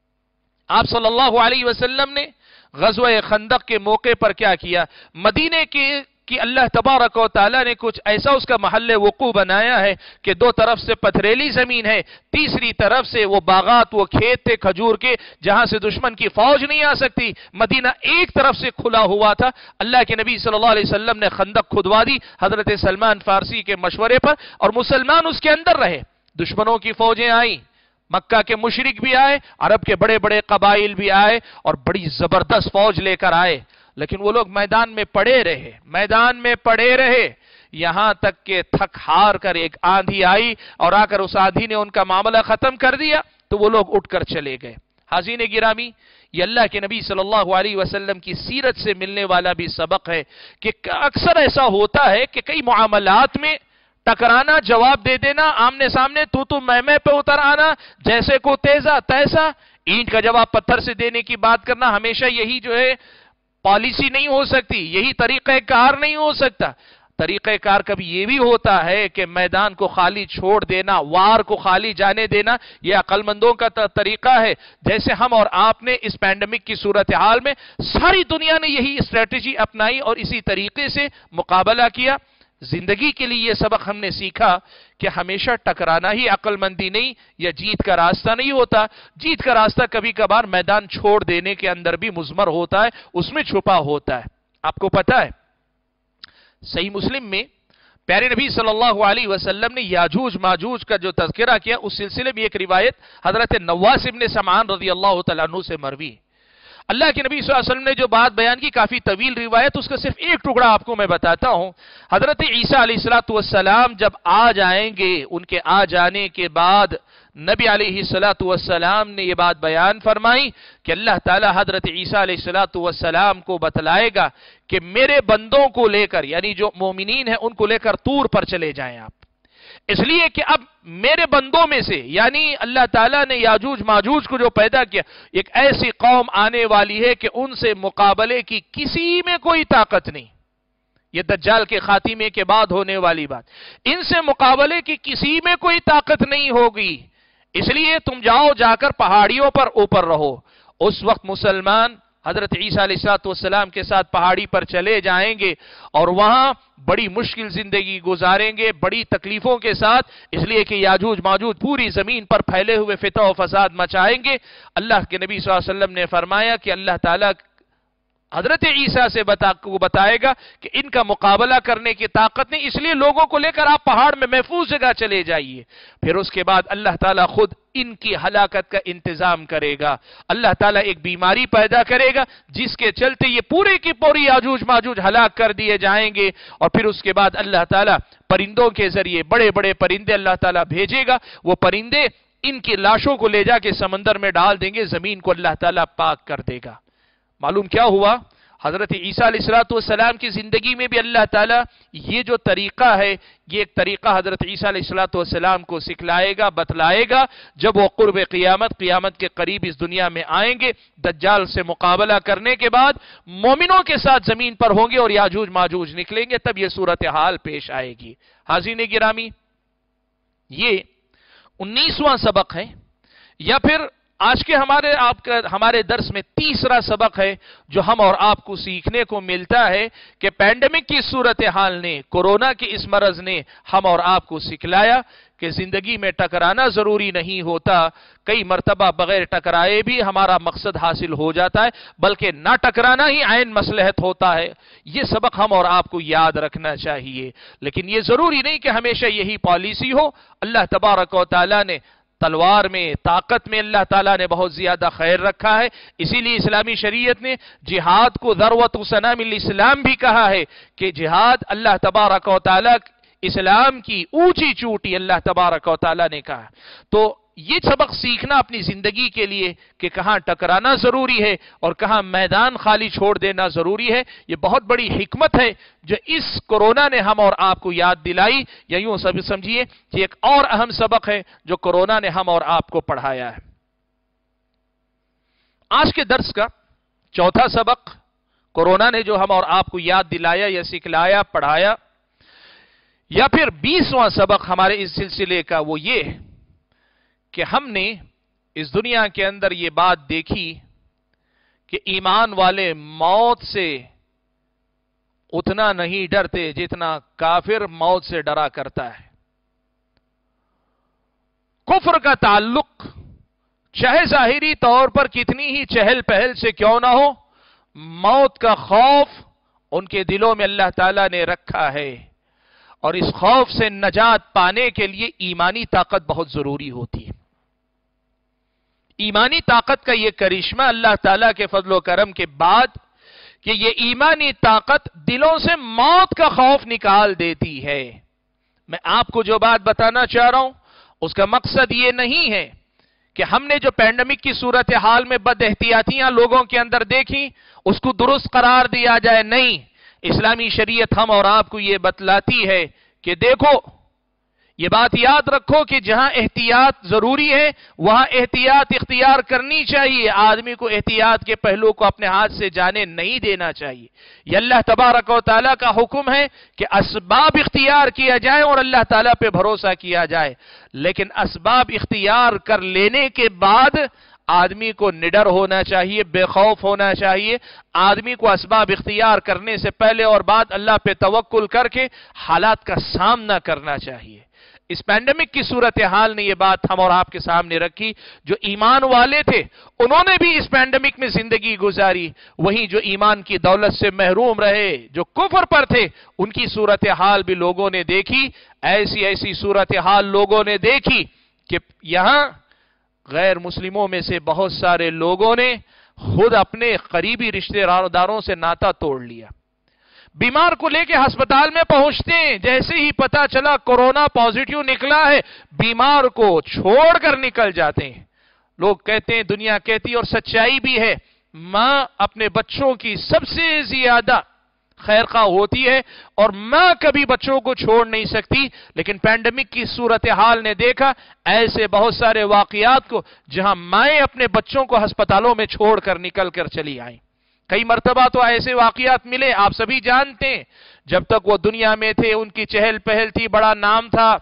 آپ صلی اللہ علیہ وسلم نے غزوہ خندق کے موقع پر کیا کیا؟ مدینے کی اللہ تبارک و تعالیٰ نے کچھ ایسا اس کا محل وقوع بنایا ہے کہ 2 طرف سے پتھریلی زمین ہے، تیسری طرف سے وہ باغات، وہ کھیت تھے کھجور کے جہاں سے دشمن کی فوج نہیں آ سکتی۔ مدینہ ایک طرف سے کھلا ہوا تھا، اللہ کے نبی صلی اللہ علیہ وسلم نے خندق کھدوا دی حضرت سلمان فارسی کے مشورے پر، اور مسلمان اس کے اندر رہے۔ دشمنوں کی فوجیں آئیں، مکہ کے مشرک بھی آئے، عرب کے بڑے بڑے قبائل بھی آئے اور بڑی زبردست فوج لے کر آئے، لیکن وہ لوگ میدان میں پڑے رہے یہاں تک کہ تھک ہار کر ایک آندھی آئی اور آ کر اس آندھی نے ان کا معاملہ ختم کر دیا تو وہ لوگ اٹھ کر چلے گئے۔ حاضرین گرامی، یہ اللہ کے نبی صلی اللہ علیہ وسلم کی سیرت سے ملنے والا بھی سبق ہے کہ اکثر ایسا ہوتا ہے کہ کئی معاملات میں ٹکرانا، جواب دے دینا، آمنے سامنے تو میں پہ اتر آنا، جیسے کو تیزا تیسا، اینٹ کا جواب پتھر سے دینے کی بات کرنا، ہمیشہ یہی جو ہے پالیسی نہیں ہو سکتی، یہی طریقہ کار نہیں ہو سکتا۔ طریقہ کار کبھی یہ بھی ہوتا ہے کہ میدان کو خالی چھوڑ دینا، وار کو خالی جانے دینا، یہ عقل مندوں کا طریقہ ہے۔ جیسے ہم اور آپ نے اس پینڈیمک کی صورتحال میں ساری دنیا نے یہی اسٹریٹجی اپنائی اور اسی طریقے سے مقابلہ کیا۔ زندگی کے لیے یہ سبق ہم نے سیکھا کہ ہمیشہ ٹکرانا ہی عقل مندی نہیں یا جیت کا راستہ نہیں ہوتا۔ جیت کا راستہ کبھی کبھار میدان چھوڑ دینے کے اندر بھی مضمر ہوتا ہے، اس میں چھپا ہوتا ہے۔ آپ کو پتا ہے صحیح مسلم میں پیارے نبی صلی اللہ علیہ وسلم نے یاجوج ماجوج کا جو تذکرہ کیا، اس سلسلے میں ایک روایت حضرت نواس ابن سمعان رضی اللہ تعالیٰ عنہ سے مروی۔ اللہ کے نبی صلی اللہ علیہ وسلم نے جو بات بیان کی کافی طویل روایت، اس کا صرف ایک ٹکڑا آپ کو میں بتاتا ہوں۔ حضرت عیسیٰ علیہ السلام جب آ جائیں گے، ان کے آ جانے کے بعد نبی علیہ السلام نے یہ بات بیان فرمائی کہ اللہ تعالی حضرت عیسیٰ علیہ السلام کو بتلائے گا کہ میرے بندوں کو لے کر، یعنی جو مومنین ہیں ان کو لے کر طور پر چلے جائیں آپ، اس لیے کہ اب میرے بندوں میں سے، یعنی اللہ تعالیٰ نے یاجوج ماجوج کو جو پیدا کیا، ایک ایسی قوم آنے والی ہے کہ ان سے مقابلے کی کسی میں کوئی طاقت نہیں۔ یہ دجال کے خاتمے کے بعد ہونے والی بات، ان سے مقابلے کی کسی میں کوئی طاقت نہیں ہوگی، اس لیے تم جاؤ، جا کر پہاڑیوں پر اوپر رہو۔ اس وقت مسلمان حضرت عیسیٰ علیہ السلام کے ساتھ پہاڑی پر چلے جائیں گے اور وہاں بڑی مشکل زندگی گزاریں گے، بڑی تکلیفوں کے ساتھ، اس لیے کہ یاجوج ماجوج پوری زمین پر پھیلے ہوئے فتنہ و فساد مچائیں گے۔ اللہ کے نبی صلی اللہ علیہ وسلم نے فرمایا کہ اللہ تعالیٰ حضرت عیسیٰ سے بتائے گا کہ ان کا مقابلہ کرنے کی طاقت نہیں، اس لیے لوگوں کو لے کر آپ پہاڑ میں محفوظ جگہ چلے جائیے۔ پھر اس کے بعد اللہ تعالیٰ خود ان کی ہلاکت کا انتظام کرے گا۔ اللہ تعالیٰ ایک بیماری پیدا کرے گا جس کے چلتے یہ پورے کی پوری یاجوج ماجوج ہلاک کر دیے جائیں گے، اور پھر اس کے بعد اللہ تعالیٰ پرندوں کے ذریعے بڑے بڑے پرندے اللہ تعالیٰ بھیجے گا، وہ پرندے ان کی لاشوں کو لے جا کے سمندر میں ڈال دیں گے، زمین کو اللہ تعالیٰ پاک کر دے گا۔ معلوم کیا ہوا؟ حضرت عیسیٰ علیہ السلام کی زندگی میں بھی اللہ تعالیٰ یہ جو طریقہ ہے، یہ ایک طریقہ حضرت عیسیٰ علیہ السلام کو سکھلائے گا، بتلائے گا۔ جب وہ قرب قیامت کے قریب اس دنیا میں آئیں گے، دجال سے مقابلہ کرنے کے بعد مومنوں کے ساتھ زمین پر ہوں گے اور یاجوج ماجوج نکلیں گے، تب یہ صورتحال پیش آئے گی۔ حاضرین گرامی، یہ 19واں سبق ہے، یا پھر آج کے ہمارے درس میں تیسرا سبق ہے جو ہم اور آپ کو سیکھنے کو ملتا ہے کہ پینڈیمک کی صورتحال نے، کورونا کی اس مرض نے ہم اور آپ کو سکھلایا کہ زندگی میں ٹکرانا ضروری نہیں ہوتا، کئی مرتبہ بغیر ٹکرائے بھی ہمارا مقصد حاصل ہو جاتا ہے، بلکہ نہ ٹکرانا ہی عین مصلحت ہوتا ہے۔ یہ سبق ہم اور آپ کو یاد رکھنا چاہیے، لیکن یہ ضروری نہیں کہ ہمیشہ یہی پالیسی ہو۔ اللہ تبارک و تعالی نے تلوار میں، طاقت میں اللہ تعالیٰ نے بہت زیادہ خیر رکھا ہے، اسی لیے اسلامی شریعت نے جہاد کو ذروۃ سنام الاسلام بھی کہا ہے کہ جہاد اللہ تبارک و تعالیٰ اسلام کی اونچی چوٹی اللہ تبارک و تعالیٰ نے کہا۔ تو یہ سبق سیکھنا اپنی زندگی کے لیے کہ کہاں ٹکرانا ضروری ہے اور کہاں میدان خالی چھوڑ دینا ضروری ہے، یہ بہت بڑی حکمت ہے جو اس کورونا نے ہم اور آپ کو یاد دلائی، یا یوں سب سمجھیے کہ ایک اور اہم سبق ہے جو کورونا نے ہم اور آپ کو پڑھایا ہے۔ آج کے درس کا چوتھا سبق کورونا نے جو ہم اور آپ کو یاد دلایا یا سکھلایا، پڑھایا، یا پھر 20واں سبق ہمارے اس سلسلے کا وہ یہ کہ ہم نے اس دنیا کے اندر یہ بات دیکھی کہ ایمان والے موت سے اتنا نہیں ڈرتے جتنا کافر موت سے ڈرا کرتا ہے۔ کفر کا تعلق چاہے ظاہری طور پر کتنی ہی چہل پہل سے کیوں نہ ہو، موت کا خوف ان کے دلوں میں اللہ تعالیٰ نے رکھا ہے، اور اس خوف سے نجات پانے کے لیے ایمانی طاقت بہت ضروری ہوتی ہے۔ ایمانی طاقت کا یہ کرشمہ اللہ تعالیٰ کے فضل و کرم کے بعد کہ یہ ایمانی طاقت دلوں سے موت کا خوف نکال دیتی ہے۔ میں آپ کو جو بات بتانا چاہ رہا ہوں اس کا مقصد یہ نہیں ہے کہ ہم نے جو پینڈیمک کی صورتحال میں بد احتیاطیاں لوگوں کے اندر دیکھی اس کو درست قرار دیا جائے، نہیں۔ اسلامی شریعت ہم اور آپ کو یہ بتلاتی ہے کہ دیکھو، یہ بات یاد رکھو کہ جہاں احتیاط ضروری ہے وہاں احتیاط اختیار کرنی چاہیے، آدمی کو احتیاط کے پہلو کو اپنے ہاتھ سے جانے نہیں دینا چاہیے۔ یہ اللہ تبارک و تعالیٰ کا حکم ہے کہ اسباب اختیار کیا جائے اور اللہ تعالیٰ پہ بھروسہ کیا جائے، لیکن اسباب اختیار کر لینے کے بعد آدمی کو نڈر ہونا چاہیے، بے خوف ہونا چاہیے۔ آدمی کو اسباب اختیار کرنے سے پہلے اور بعد اللہ پہ توکل کر کے حالات کا سامنا کرنا چاہیے۔ اس پینڈیمک کی صورتحال نے یہ بات ہم اور آپ کے سامنے رکھی، جو ایمان والے تھے انہوں نے بھی اس پینڈیمک میں زندگی گزاری، وہیں جو ایمان کی دولت سے محروم رہے، جو کفر پر تھے، ان کی صورتحال بھی لوگوں نے دیکھی۔ ایسی صورتحال لوگوں نے دیکھی کہ یہاں غیر مسلموں میں سے بہت سارے لوگوں نے خود اپنے قریبی رشتے داروں سے ناتا توڑ لیا. بیمار کو لے کے ہسپتال میں پہنچتے ہیں، جیسے ہی پتا چلا کورونا پازیٹیو نکلا ہے، بیمار کو چھوڑ کر نکل جاتے ہیں. لوگ کہتے ہیں، دنیا کہتی ہے اور سچائی بھی ہے، ماں اپنے بچوں کی سب سے زیادہ خیر خواہ ہوتی ہے اور ماں کبھی بچوں کو چھوڑ نہیں سکتی. لیکن پینڈیمک کی صورتحال نے دیکھا ایسے بہت سارے واقعات کو جہاں مائیں اپنے بچوں کو ہسپتالوں میں چھوڑ کر نکل کر چلی آئیں. کئی مرتبہ تو ایسے واقعات ملے، آپ سبھی جانتے ہیں، جب تک وہ دنیا میں تھے ان کی چہل پہل تھی، بڑا نام تھا،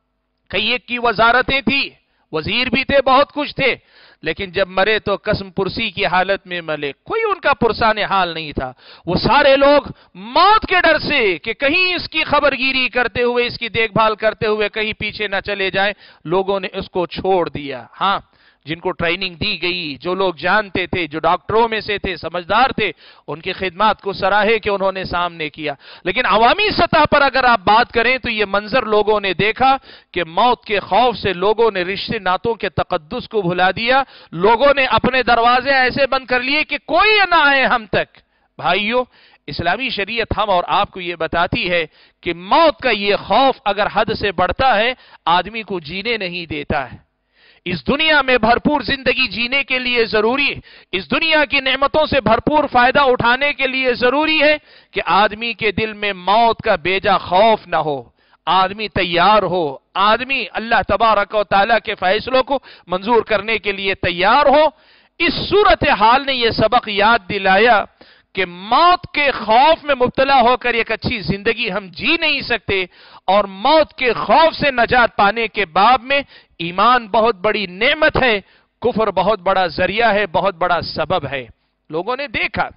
کئی ایک کی وزارتیں تھی، وزیر بھی تھے، بہت کچھ تھے، لیکن جب مرے تو قسم پرسی کی حالت میں مرے، کوئی ان کا پرسان حال نہیں تھا. وہ سارے لوگ موت کے ڈر سے کہ کہیں اس کی خبرگیری کرتے ہوئے، اس کی دیکھ بھال کرتے ہوئے کہیں پیچھے نہ چلے جائیں، لوگوں نے اس کو چھوڑ دیا. ہاں، جن کو ٹریننگ دی گئی، جو لوگ جانتے تھے، جو ڈاکٹروں میں سے تھے، سمجھدار تھے، ان کی خدمات کو سراہے کہ انہوں نے سامنے کیا. لیکن عوامی سطح پر اگر آپ بات کریں تو یہ منظر لوگوں نے دیکھا کہ موت کے خوف سے لوگوں نے رشتے ناتوں کے تقدس کو بھلا دیا. لوگوں نے اپنے دروازے ایسے بند کر لیے کہ کوئی نہ آئے ہم تک. بھائیو، اسلامی شریعت ہم اور آپ کو یہ بتاتی ہے کہ موت کا یہ خوف اگر حد سے بڑھتا ہے، آدمی کو جینے نہیں دیتا ہے. اس دنیا میں بھرپور زندگی جینے کے لیے ضروری ہے، اس دنیا کی نعمتوں سے بھرپور فائدہ اٹھانے کے لیے ضروری ہے کہ آدمی کے دل میں موت کا بیجا خوف نہ ہو، آدمی تیار ہو، آدمی اللہ تبارک و تعالیٰ کے فیصلوں کو منظور کرنے کے لیے تیار ہو. اس صورتحال نے یہ سبق یاد دلایا کہ موت کے خوف میں مبتلا ہو کر ایک اچھی زندگی ہم جی نہیں سکتے، اور موت کے خوف سے نجات پانے کے باب میں ایمان بہت بڑی نعمت ہے، کفر بہت بڑا ذریعہ ہے، بہت بڑا سبب ہے. لوگوں نے دیکھا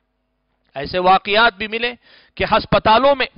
ایسے واقعات بھی ملے کہ ہسپتالوں میں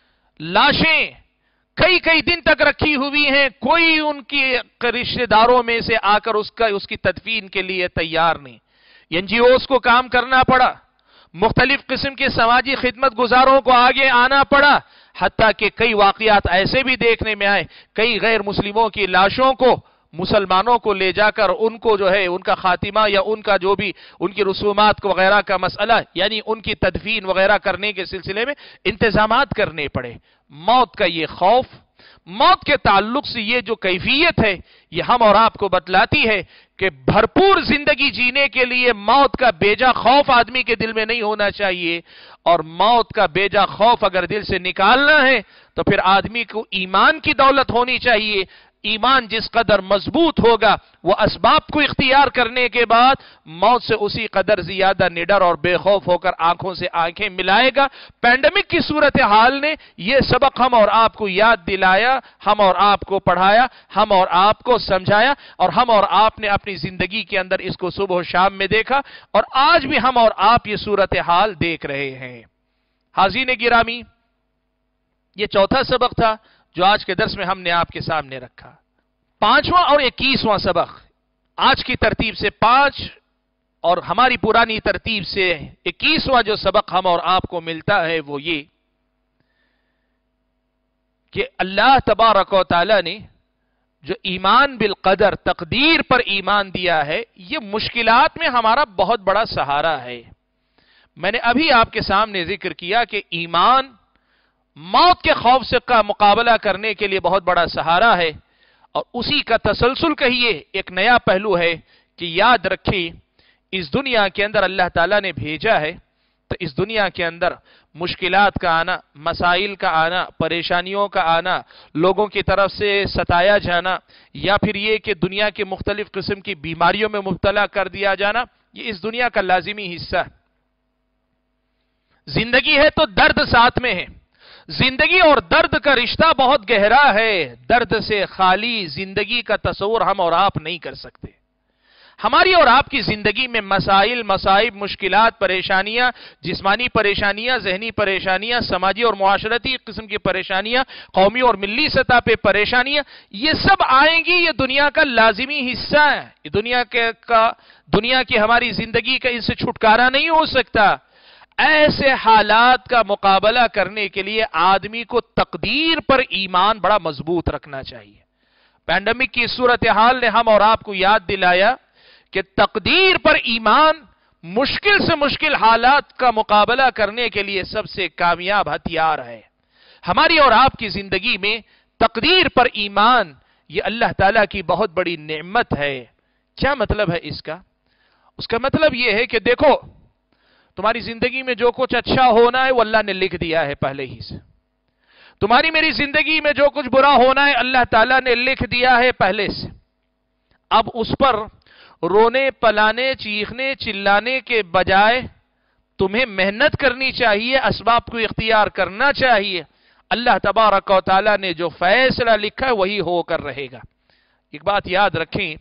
لاشیں کئی کئی دن تک رکھی ہوئی ہیں، کوئی ان کی رشتہ داروں میں سے آ کر اس کی تدفین کے لیے تیار نہیں. NGOs کو کام کرنا پڑا، مختلف قسم کے سماجی خدمت گزاروں کو آگے آنا پڑا، حتیٰ کہ کئی واقعات ایسے بھی دیکھنے میں آئے، کئی غیر مسلموں کی لاشوں کو مسلمانوں کو لے جا کر ان کو جو ہے ان کا خاتمہ یا ان کا جو بھی ان کی رسومات وغیرہ کا مسئلہ، یعنی ان کی تدفین وغیرہ کرنے کے سلسلے میں انتظامات کرنے پڑے. موت کا یہ خوف، موت کے تعلق سے یہ جو کیفیت ہے، یہ ہم اور آپ کو بتلاتی ہے کہ بھرپور زندگی جینے کے لیے موت کا بیجا خوف آدمی کے دل میں نہیں ہونا چاہیے، اور موت کا بیجا خوف اگر دل سے نکالنا ہے تو پھر آدمی کو ایمان کی دولت ہونی چاہیے. ایمان جس قدر مضبوط ہوگا وہ اسباب کو اختیار کرنے کے بعد موت سے اسی قدر زیادہ نڈر اور بے خوف ہو کر آنکھوں سے آنکھیں ملائے گا. پینڈیمک کی صورتحال نے یہ سبق ہم اور آپ کو یاد دلایا، ہم اور آپ کو پڑھایا، ہم اور آپ کو سمجھایا، اور ہم اور آپ نے اپنی زندگی کے اندر اس کو صبح و شام میں دیکھا، اور آج بھی ہم اور آپ یہ صورتحال دیکھ رہے ہیں. حاضرین گرامی، یہ چوتھا سبق تھا جو آج کے درس میں ہم نے آپ کے سامنے رکھا. 5واں اور 21واں سبق، آج کی ترتیب سے 5 اور ہماری پرانی ترتیب سے 21واں جو سبق ہم اور آپ کو ملتا ہے وہ یہ کہ اللہ تبارک و تعالی نے جو ایمان بالقدر، تقدیر پر ایمان دیا ہے، یہ مشکلات میں ہمارا بہت بڑا سہارا ہے. میں نے ابھی آپ کے سامنے ذکر کیا کہ ایمان موت کے خوف سے کا مقابلہ کرنے کے لیے بہت بڑا سہارا ہے، اور اسی کا تسلسل کہیے ایک نیا پہلو ہے کہ یاد رکھیں اس دنیا کے اندر اللہ تعالیٰ نے بھیجا ہے تو اس دنیا کے اندر مشکلات کا آنا، مسائل کا آنا، پریشانیوں کا آنا، لوگوں کی طرف سے ستایا جانا، یا پھر یہ کہ دنیا کے مختلف قسم کی بیماریوں میں مبتلا کر دیا جانا، یہ اس دنیا کا لازمی حصہ ہے. زندگی ہے تو درد ساتھ میں ہے. زندگی اور درد کا رشتہ بہت گہرا ہے. درد سے خالی زندگی کا تصور ہم اور آپ نہیں کر سکتے. ہماری اور آپ کی زندگی میں مسائل، مصائب، مشکلات، پریشانیاں، جسمانی پریشانیاں، ذہنی پریشانیاں، سماجی اور معاشرتی قسم کی پریشانیاں، قومی اور ملی سطح پہ پریشانیاں، یہ سب آئیں گی. یہ دنیا کا لازمی حصہ ہے. یہ دنیا کی ہماری زندگی کا اس سے چھٹکارا نہیں ہو سکتا. ایسے حالات کا مقابلہ کرنے کے لیے آدمی کو تقدیر پر ایمان بڑا مضبوط رکھنا چاہیے. پینڈیمک کی صورتحال نے ہم اور آپ کو یاد دلایا کہ تقدیر پر ایمان मुश्किल से मुश्किल हालात का मुकाबला करने के लिए सबसे कामयाब हथियार है। हमारी और आपकी जिंदगी में तकदीर पर ईमान, यह अल्लाह ताला की बहुत बड़ी नेमत है। क्या मतलब है इसका? उसका मतलब यह है कि देखो, तुम्हारी जिंदगी में जो कुछ अच्छा होना है वो अल्लाह ने लिख दिया है पहले ही से। तुम्हारी मेरी जिंदगी में जो कुछ बुरा होना है अल्लाह ताला ने लिख दिया है पहले से। अब उस पर रोने, पलाने, चीखने, चिल्लाने के बजाय तुम्हें मेहनत करनी चाहिए, असबाब को इख्तियार करना चाहिए। अल्लाह तबारक व तआला ने जो फैसला लिखा है वही होकर रहेगा। एक बात याद रखें,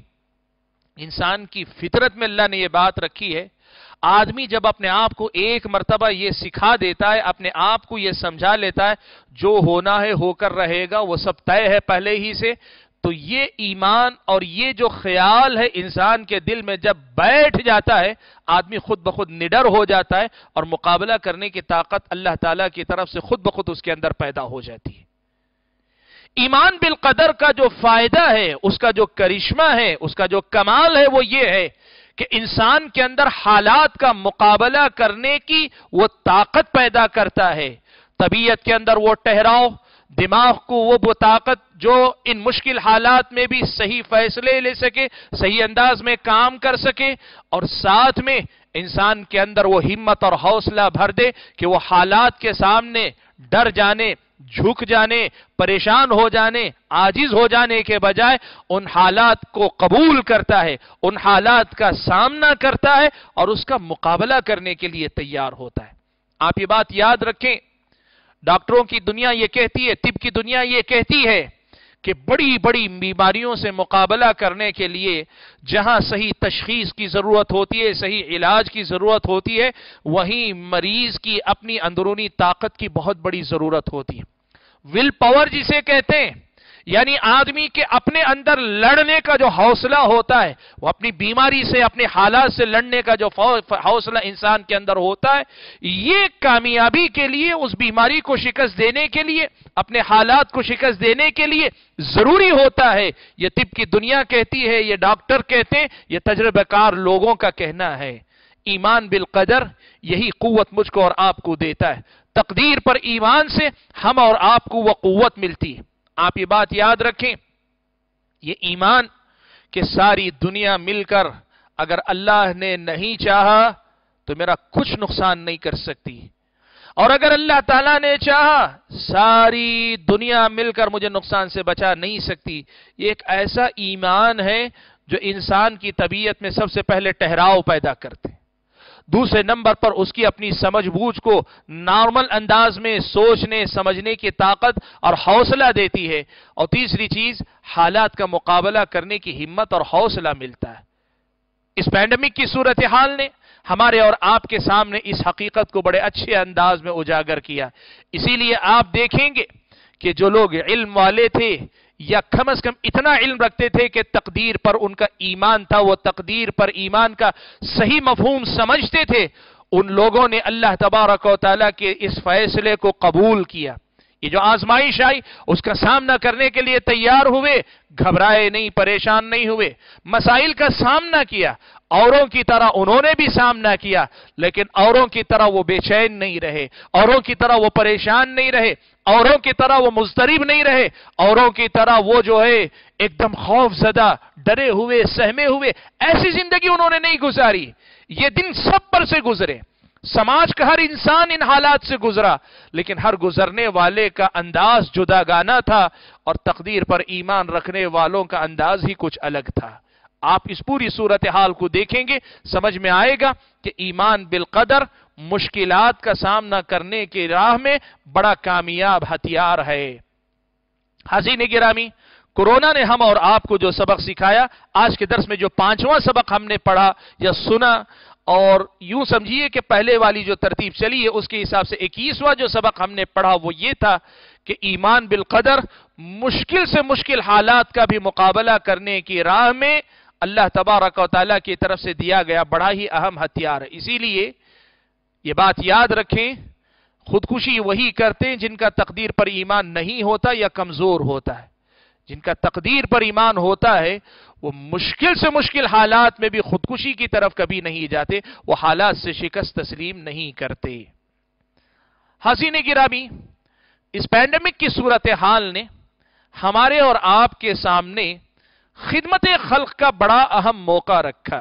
इंसान की फितरत में अल्लाह ने यह बात रखी है, आदमी जब अपने आप को एक मर्तबा यह सिखा देता है, अपने आप को यह समझा लेता है जो होना है होकर रहेगा, वो सब तय है पहले ही से, तो ये ईमान और ये जो ख्याल है इंसान के दिल में जब बैठ जाता है, आदमी खुद ब खुद निडर हो जाता है और मुकाबला करने की ताकत अल्लाह ताला की तरफ से खुद ब खुद उसके अंदर पैदा हो जाती है। ईमान बिल कदर का जो फायदा है, उसका जो करिश्मा है, उसका जो कमाल है, वो ये है कि इंसान के अंदर हालात का मुकाबला करने की वो ताकत पैदा करता है। तबीयत के अंदर वो ठहराव, दिमाग को वो ताकत जो इन मुश्किल हालात में भी सही फैसले ले सके, सही अंदाज में काम कर सके, और साथ में इंसान के अंदर वो हिम्मत और हौसला भर दे कि वो हालात के सामने डर जाने, झुक जाने, परेशान हो जाने, आजिज हो जाने के बजाय उन हालात को कबूल करता है, उन हालात का सामना करता है और उसका मुकाबला करने के लिए तैयार होता है। आप ये बात याद रखें, डॉक्टरों की दुनिया ये कहती है, तिब की दुनिया ये कहती है कि बड़ी बड़ी बीमारियों से मुकाबला करने के लिए जहां सही तशखीस की जरूरत होती है, सही इलाज की जरूरत होती है, वहीं मरीज की अपनी अंदरूनी ताकत की बहुत बड़ी जरूरत होती है। विल पावर जिसे कहते हैं, यानी आदमी के अपने अंदर लड़ने का जो हौसला होता है, वो अपनी बीमारी से, अपने हालात से लड़ने का जो हौसला इंसान के अंदर होता है, ये कामयाबी के लिए, उस बीमारी को शिकस्त देने के लिए, अपने हालात को शिकस्त देने के लिए जरूरी होता है। ये तिब की दुनिया कहती है, ये डॉक्टर कहते हैं, ये तजर्बेकार लोगों का कहना है। ईमान बिल कदर यही कुव्वत मुझको और आपको देता है। तकदीर पर ईमान से हम और आपको वो कुव्वत मिलती है। आप ये बात याद रखें, ये ईमान कि सारी दुनिया मिलकर अगर अल्लाह ने नहीं चाहा तो मेरा कुछ नुकसान नहीं कर सकती, और अगर अल्लाह ताला ने चाहा सारी दुनिया मिलकर मुझे नुकसान से बचा नहीं सकती। ये एक ऐसा ईमान है जो इंसान की तबीयत में सबसे पहले ठहराव पैदा करते, दूसरे नंबर पर उसकी अपनी समझबूझ को नॉर्मल अंदाज में सोचने समझने की ताकत और हौसला देती है, और तीसरी चीज हालात का मुकाबला करने की हिम्मत और हौसला मिलता है। इस पैंडेमिक की सूरत हाल ने हमारे और आपके सामने इस हकीकत को बड़े अच्छे अंदाज में उजागर किया। इसीलिए आप देखेंगे कि जो लोग इल्म वाले थे या कम से कम इतना इल्म रखते थे कि तकदीर पर उनका ईमान था, वो तकदीर पर ईमान का सही मफहूम समझते थे, उन लोगों ने अल्लाह तबारक व तआला के इस फैसले को कबूल किया। ये जो आजमाइश आई उसका सामना करने के लिए तैयार हुए, घबराए नहीं, परेशान नहीं हुए, मसाइल का सामना किया। औरों की तरह उन्होंने भी सामना किया, लेकिन औरों की तरह वो बेचैन नहीं रहे, औरों की तरह वो परेशान नहीं रहे, औरों की तरह वो मुस्तरिब नहीं रहे, औरों की तरह वो जो है एकदम खौफजदा, डरे हुए, सहमे हुए, ऐसी जिंदगी उन्होंने नहीं गुजारी। ये दिन सब पर से गुजरे, समाज का हर इंसान इन हालात से गुजरा, लेकिन हर गुजरने वाले का अंदाज जुदागाना था और तकदीर पर ईमान रखने वालों का अंदाज ही कुछ अलग था। आप इस पूरी सूरत हाल को देखेंगे, समझ में आएगा कि ईमान बिल कदर मुश्किलात का सामना करने की राह में बड़ा कामयाब हथियार है। हाज़रीन गिरामी, कोरोना ने हम और आपको जो सबक सिखाया, आज के दर्स में जो 5वां सबक हमने पढ़ा या सुना, और यूं समझिए कि पहले वाली जो तरतीब चली है उसके हिसाब से 21वां जो सबक हमने पढ़ा वो ये था कि ईमान बिल कदर मुश्किल से मुश्किल हालात का भी मुकाबला करने की राह में अल्लाह तबारक व तआला की तरफ से दिया गया बड़ा ही अहम हथियार है। इसीलिए ये बात याद रखें, खुदकुशी वही करते हैं जिनका तकदीर पर ईमान नहीं होता या कमजोर होता है। جن کا تقدیر پر ایمان ہوتا ہے، وہ مشکل سے مشکل حالات میں بھی خودکشی کی طرف کبھی نہیں جاتے، وہ حالات سے شکست تسلیم نہیں کرتے۔ حاضرین گرامی، اس پینڈیمک کی صورتحال نے ہمارے اور آپ کے سامنے خدمت خلق کا بڑا اہم موقع رکھا۔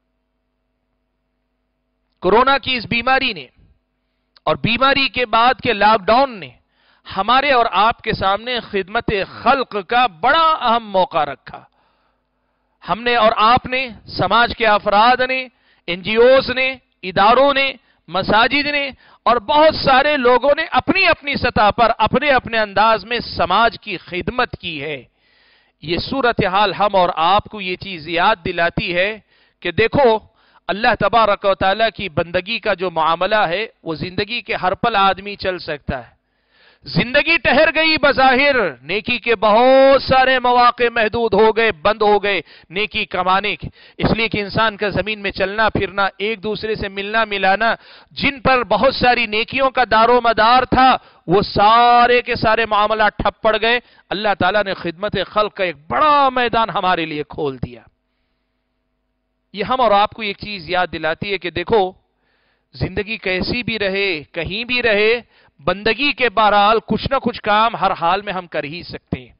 کورونا کی اس بیماری نے اور بیماری کے بعد کے لاک ڈاؤن نے ہمارے اور آپ کے سامنے خدمت خلق کا بڑا اہم موقع رکھا۔ ہم نے اور آپ نے، سماج کے افراد نے، این جی اوز نے، اداروں نے، مساجد نے اور بہت سارے لوگوں نے اپنی اپنی سطح پر اپنے اپنے انداز میں سماج کی خدمت کی ہے۔ یہ صورتحال ہم اور آپ کو یہ چیز یاد دلاتی ہے کہ دیکھو، اللہ تبارک و تعالیٰ کی بندگی کا جو معاملہ ہے وہ زندگی کے ہر پل آدمی چل سکتا ہے۔ زندگی ٹہر گئی بظاہر، نیکی کے بہت سارے مواقع محدود ہو گئے، بند ہو گئے نیکی کمانے کے، اس لیے کہ انسان کا زمین میں چلنا پھرنا، ایک دوسرے سے ملنا ملانا، جن پر بہت ساری نیکیوں کا دار و مدار تھا، وہ سارے کے سارے معاملات ٹھپ پڑ گئے۔ اللہ تعالیٰ نے خدمت خلق کا ایک بڑا میدان ہمارے لیے کھول دیا۔ یہ ہم اور آپ کو ایک چیز یاد دلاتی ہے کہ دیکھو، زندگی کیسی بھی رہے، کہیں بھی رہے، بندگی کے بہرحال کچھ نہ کچھ کام ہر حال میں ہم کر ہی سکتے ہیں۔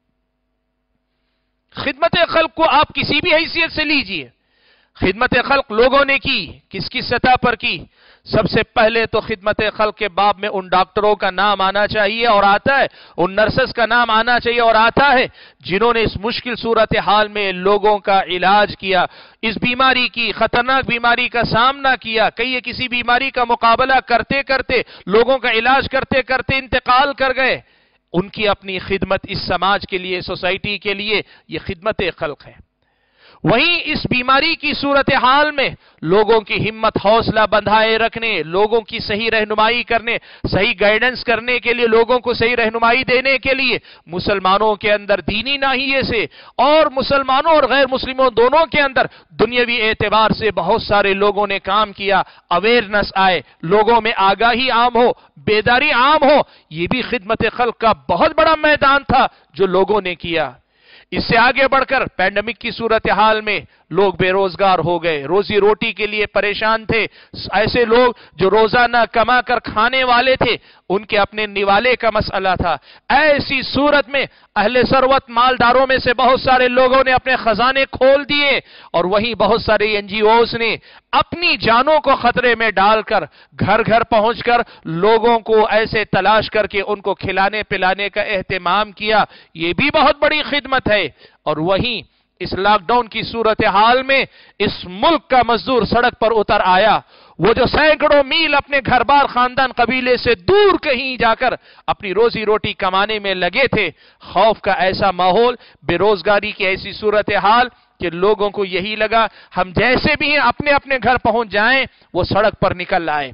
خدمت خلق کو آپ کسی بھی حیثیت سے لیجئے، خدمت خلق لوگوں نے کی، کس کی سطح پر کی؟ سب سے پہلے تو خدمت خلق کے باب میں ان ڈاکٹروں کا نام آنا چاہیے اور آتا ہے، ان نرسز کا نام آنا چاہیے اور آتا ہے، جنہوں نے اس مشکل صورتحال میں لوگوں کا علاج کیا، اس بیماری کی، خطرناک بیماری کا سامنا کیا، کئی کسی بیماری کا مقابلہ کرتے کرتے، لوگوں کا علاج کرتے کرتے انتقال کر گئے۔ ان کی اپنی خدمت اس سماج کے لیے، سوسائٹی کے لیے، یہ خدمت خلق ہے۔ وہیں اس بیماری کی صورتحال میں لوگوں کی ہمت حوصلہ بندھائے رکھنے، لوگوں کی صحیح رہنمائی کرنے، صحیح گائیڈنس کرنے کے لیے، لوگوں کو صحیح رہنمائی دینے کے لیے مسلمانوں کے اندر دینی ناحیے سے اور مسلمانوں اور غیر مسلموں دونوں کے اندر دنیاوی اعتبار سے بہت سارے لوگوں نے کام کیا، اویئرنس آئے، لوگوں میں آگاہی عام ہو، بیداری عام ہو۔ یہ بھی خدمت خلق کا بہت بڑا میدان تھا جو لوگوں نے کیا۔ اس سے آگے بڑھ کر پینڈیمک کی صورتحال میں لوگ بے روزگار ہو گئے، روزی روٹی کے لیے پریشان تھے، ایسے لوگ جو روزانہ کما کر کھانے والے تھے، ان کے اپنے نوالے کا مسئلہ تھا۔ ایسی صورت میں اہل ثروت مالداروں میں سے بہت سارے لوگوں نے اپنے خزانے کھول دیے اور وہیں بہت سارے این جی اوز نے اپنی جانوں کو خطرے میں ڈال کر گھر گھر پہنچ کر لوگوں کو ایسے تلاش کر کے ان کو کھلانے پلانے کا اہتمام کیا۔ یہ بھی بہت بڑی خدمت ہے۔ اور وہیں اس لاک ڈاؤن کی صورتحال میں اس ملک کا مزدور سڑک پر اتر آیا، وہ جو سینکڑوں میل اپنے گھر بار خاندان قبیلے سے دور کہیں جا کر اپنی روزی روٹی کمانے میں لگے تھے۔ خوف کا ایسا ماحول، بے روزگاری کی ایسی صورتحال کہ لوگوں کو یہی لگا ہم جیسے بھی ہیں اپنے اپنے گھر پہنچ جائیں، وہ سڑک پر نکل آئے۔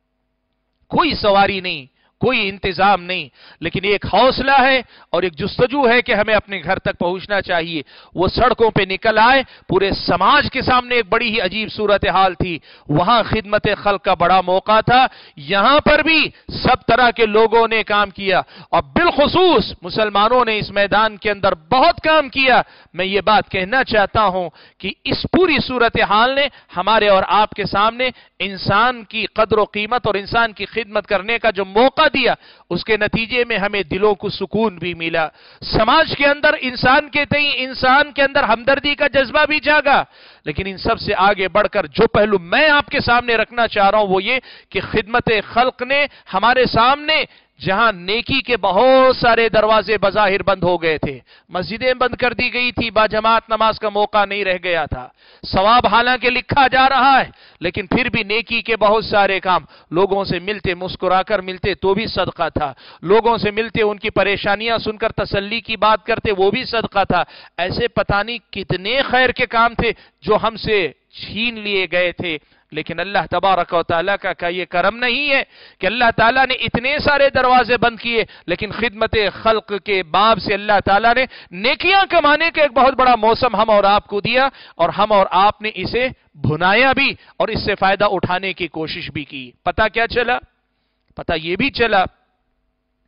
کوئی سواری نہیں، کوئی انتظام نہیں، لیکن ایک حوصلہ ہے اور ایک جستجو ہے کہ ہمیں اپنے گھر تک پہنچنا چاہیے۔ وہ سڑکوں پہ نکل آئے، پورے سماج کے سامنے ایک بڑی ہی عجیب صورتحال تھی۔ وہاں خدمت خلق کا بڑا موقع تھا۔ یہاں پر بھی سب طرح کے لوگوں نے کام کیا اور بالخصوص مسلمانوں نے اس میدان کے اندر بہت کام کیا۔ میں یہ بات کہنا چاہتا ہوں کہ اس پوری صورتحال نے ہمارے اور آپ کے سامنے انسان کی قدر و قیمت اور انسان کی خدمت کرنے کا جو موقع دیا، اس کے نتیجے میں ہمیں دلوں کو سکون بھی ملا۔ سماج کے اندر انسان کے تئیں انسان کے اندر ہمدردی کا جذبہ بھی جاگا۔ لیکن ان سب سے آگے بڑھ کر جو پہلو میں آپ کے سامنے رکھنا چاہ رہا ہوں وہ یہ کہ خدمت خلق نے ہمارے سامنے جہاں نیکی کے بہت سارے دروازے بظاہر بند ہو گئے تھے، مسجدیں بند کر دی گئی تھی، باجماعت نماز کا موقع نہیں رہ گیا تھا، ثواب حالانکہ لکھا جا رہا ہے لیکن پھر بھی نیکی کے بہت سارے کام، لوگوں سے ملتے مسکرا کر ملتے تو بھی صدقہ تھا، لوگوں سے ملتے ان کی پریشانیاں سن کر تسلی کی بات کرتے وہ بھی صدقہ تھا۔ ایسے پتہ نہیں کتنے خیر کے کام تھے جو ہم سے چھین لیے گئے تھے، لیکن اللہ تبارک و تعالیٰ کا یہ کرم نہیں ہے کہ اللہ تعالیٰ نے اتنے سارے دروازے بند کیے، لیکن خدمت خلق کے باب سے اللہ تعالیٰ نے نیکیاں کمانے کا ایک بہت بڑا موسم ہم اور آپ کو دیا اور ہم اور آپ نے اسے بھنایا بھی اور اس سے فائدہ اٹھانے کی کوشش بھی کی۔ پتہ کیا چلا؟ پتہ یہ بھی چلا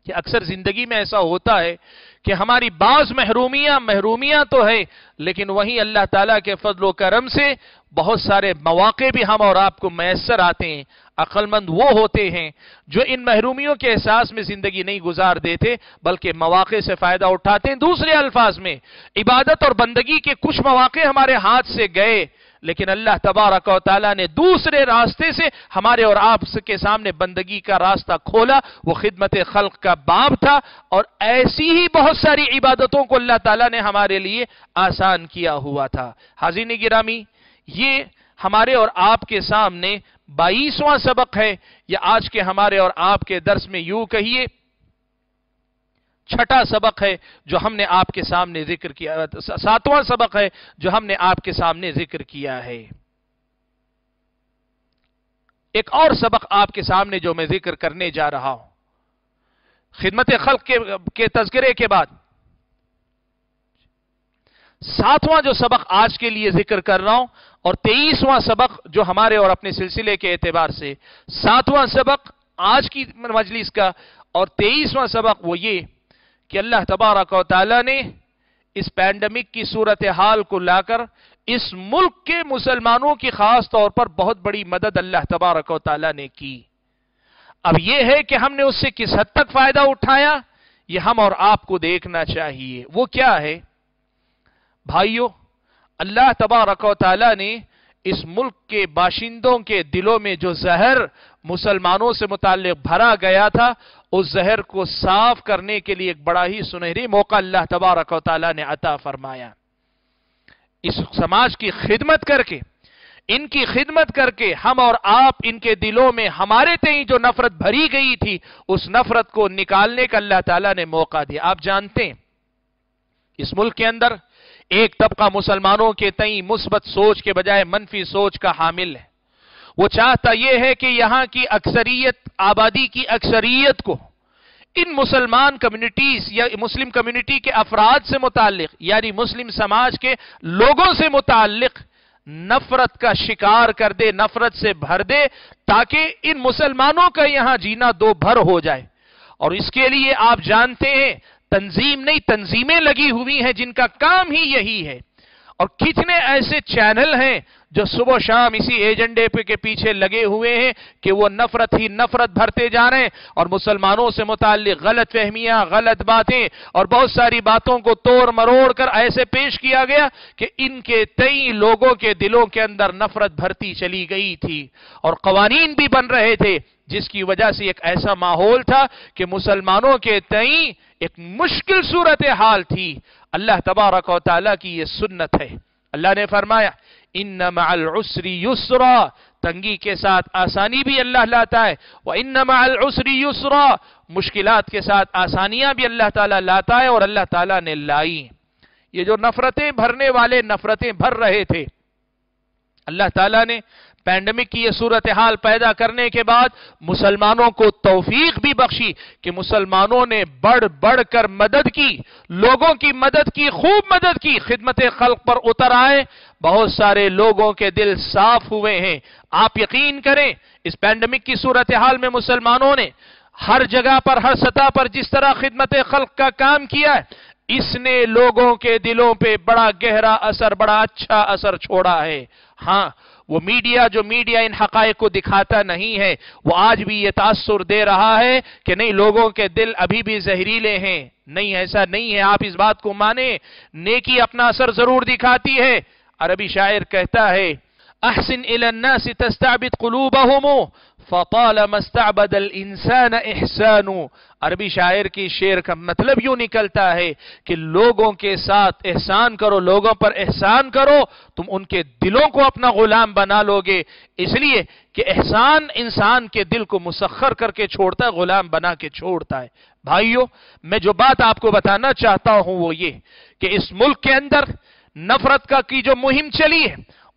کہ اکثر زندگی میں ایسا ہوتا ہے کہ ہماری بعض محرومیاں تو ہے، لیکن وہیں اللہ تعالیٰ کے فضل و کرم سے بہت سارے مواقع بھی ہم اور آپ کو میسر آتے ہیں۔ عقل مند وہ ہوتے ہیں جو ان محرومیوں کے احساس میں زندگی نہیں گزار دیتے بلکہ مواقع سے فائدہ اٹھاتے ہیں۔ دوسرے الفاظ میں عبادت اور بندگی کے کچھ مواقع ہمارے ہاتھ سے گئے، لیکن اللہ تبارک و تعالیٰ نے دوسرے راستے سے ہمارے اور آپ کے سامنے بندگی کا راستہ کھولا، وہ خدمت خلق کا باب تھا، اور ایسی ہی بہت ساری عبادتوں کو اللہ تعالیٰ نے ہمارے لیے آسان کیا ہوا تھا۔ حاضرین گرامی، یہ ہمارے اور آپ کے سامنے 22واں سبق ہے، یا آج کے ہمارے اور آپ کے درس میں یوں کہیے چھٹا سبق ہے جو ہم نے آپ کے سامنے ذکر کیا، 7واں سبق ہے جو ہم نے آپ کے سامنے ذکر کیا ہے۔ ایک اور سبق آپ کے سامنے جو میں ذکر کرنے جا رہا ہوں، خدمت خلق کے تذکرے کے بعد 7واں جو سبق آج کے لیے ذکر کر رہا ہوں، اور 23واں سبق جو ہمارے اور اپنے سلسلے کے اعتبار سے 7واں سبق آج کی مجلس کا، اور 23واں سبق وہ یہ کہ اللہ تبارک و تعالیٰ نے اس پینڈیمک کی صورتحال کو لا کر اس ملک کے مسلمانوں کی خاص طور پر بہت بڑی مدد اللہ تبارک و تعالیٰ نے کی۔ اب یہ ہے کہ ہم نے اس سے کس حد تک فائدہ اٹھایا، یہ ہم اور آپ کو دیکھنا چاہیے۔ وہ کیا ہے بھائیو؟ اللہ تبارک و تعالیٰ نے اس ملک کے باشندوں کے دلوں میں جو زہر مسلمانوں سے متعلق بھرا گیا تھا، اس زہر کو صاف کرنے کے لیے ایک بڑا ہی سنہری موقع اللہ تبارک و تعالیٰ نے عطا فرمایا۔ اس سماج کی خدمت کر کے، ان کی خدمت کر کے ہم اور آپ ان کے دلوں میں ہمارے تئیں جو نفرت بھری گئی تھی، اس نفرت کو نکالنے کا اللہ تعالیٰ نے موقع دیا۔ آپ جانتے ہیں اس ملک کے اندر ایک طبقہ مسلمانوں کے تئیں مثبت سوچ کے بجائے منفی سوچ کا حامل ہے۔ وہ چاہتا یہ ہے کہ یہاں کی اکثریت، آبادی کی اکثریت کو ان مسلمان کمیونٹیز یا مسلم کمیونٹی کے افراد سے متعلق، یعنی مسلم سماج کے لوگوں سے متعلق نفرت کا شکار کر دے، نفرت سے بھر دے، تاکہ ان مسلمانوں کا یہاں جینا دو بھر ہو جائے۔ اور اس کے لیے آپ جانتے ہیں تنظیمیں لگی ہوئی ہیں جن کا کام ہی یہی ہے، اور کتنے ایسے چینل ہیں جو صبح و شام اسی ایجنڈے کے پیچھے لگے ہوئے ہیں کہ وہ نفرت ہی نفرت بھرتے جا رہے ہیں، اور مسلمانوں سے متعلق غلط فہمیاں، غلط باتیں اور بہت ساری باتوں کو توڑ مروڑ کر ایسے پیش کیا گیا کہ ان کے تئیں لوگوں کے دلوں کے اندر نفرت بھرتی چلی گئی تھی، اور قوانین بھی بن رہے تھے جس کی وجہ سے ایک ایسا ماحول تھا کہ مسلمانوں کے تئیں ایک مشکل صورتحال تھی۔ اللہ تبارک و تعالیٰ کی یہ سنت ہے۔ اللہ نے فرمایا ان مع العسر یسرا، تنگی کے ساتھ آسانی بھی اللہ لاتا ہے، وان مع العسر یسرا، مشکلات کے ساتھ آسانیاں بھی اللہ تعالیٰ لاتا ہے، اور اللہ تعالیٰ نے لائی۔ یہ جو نفرتیں بھرنے والے نفرتیں بھر رہے تھے، اللہ تعالیٰ نے پینڈیمک کی یہ صورتحال پیدا کرنے کے بعد مسلمانوں کو توفیق بھی بخشی کہ مسلمانوں نے بڑھ بڑھ کر مدد کی، لوگوں کی مدد کی، خوب مدد کی، خدمت خلق پر اتر آئے، بہت سارے لوگوں کے دل صاف ہوئے ہیں۔ آپ یقین کریں اس پینڈیمک کی صورتحال میں مسلمانوں نے ہر جگہ پر، ہر سطح پر جس طرح خدمت خلق کا کام کیا ہے، اس نے لوگوں کے دلوں پہ بڑا گہرا اثر، بڑا اچھا اثر چھوڑا ہے۔ ہاں، وہ جو میڈیا ان حقائق کو دکھاتا نہیں ہے، وہ آج بھی یہ تاثر دے رہا ہے کہ نہیں، لوگوں کے دل ابھی بھی زہریلے ہیں۔ نہیں، ایسا نہیں ہے، آپ اس بات کو مانیں، نیکی اپنا اثر ضرور دکھاتی ہے۔ عربی شاعر کہتا ہے احسن الى الناس تستعبد قلوبهم فطالما استعبد الانسان احسان۔ عربی شاعر کی شعر کا مطلب یوں نکلتا ہے کہ لوگوں کے ساتھ احسان کرو، لوگوں پر احسان کرو، تم ان کے دلوں کو اپنا غلام بنا لو گے، اس لیے کہ احسان انسان کے دل کو مسخر کر کے چھوڑتا ہے، غلام بنا کے چھوڑتا ہے۔ بھائیو، میں جو بات آپ کو بتانا چاہتا ہوں وہ یہ کہ اس ملک کے اندر نفرت کی جو مہم چلی ہے،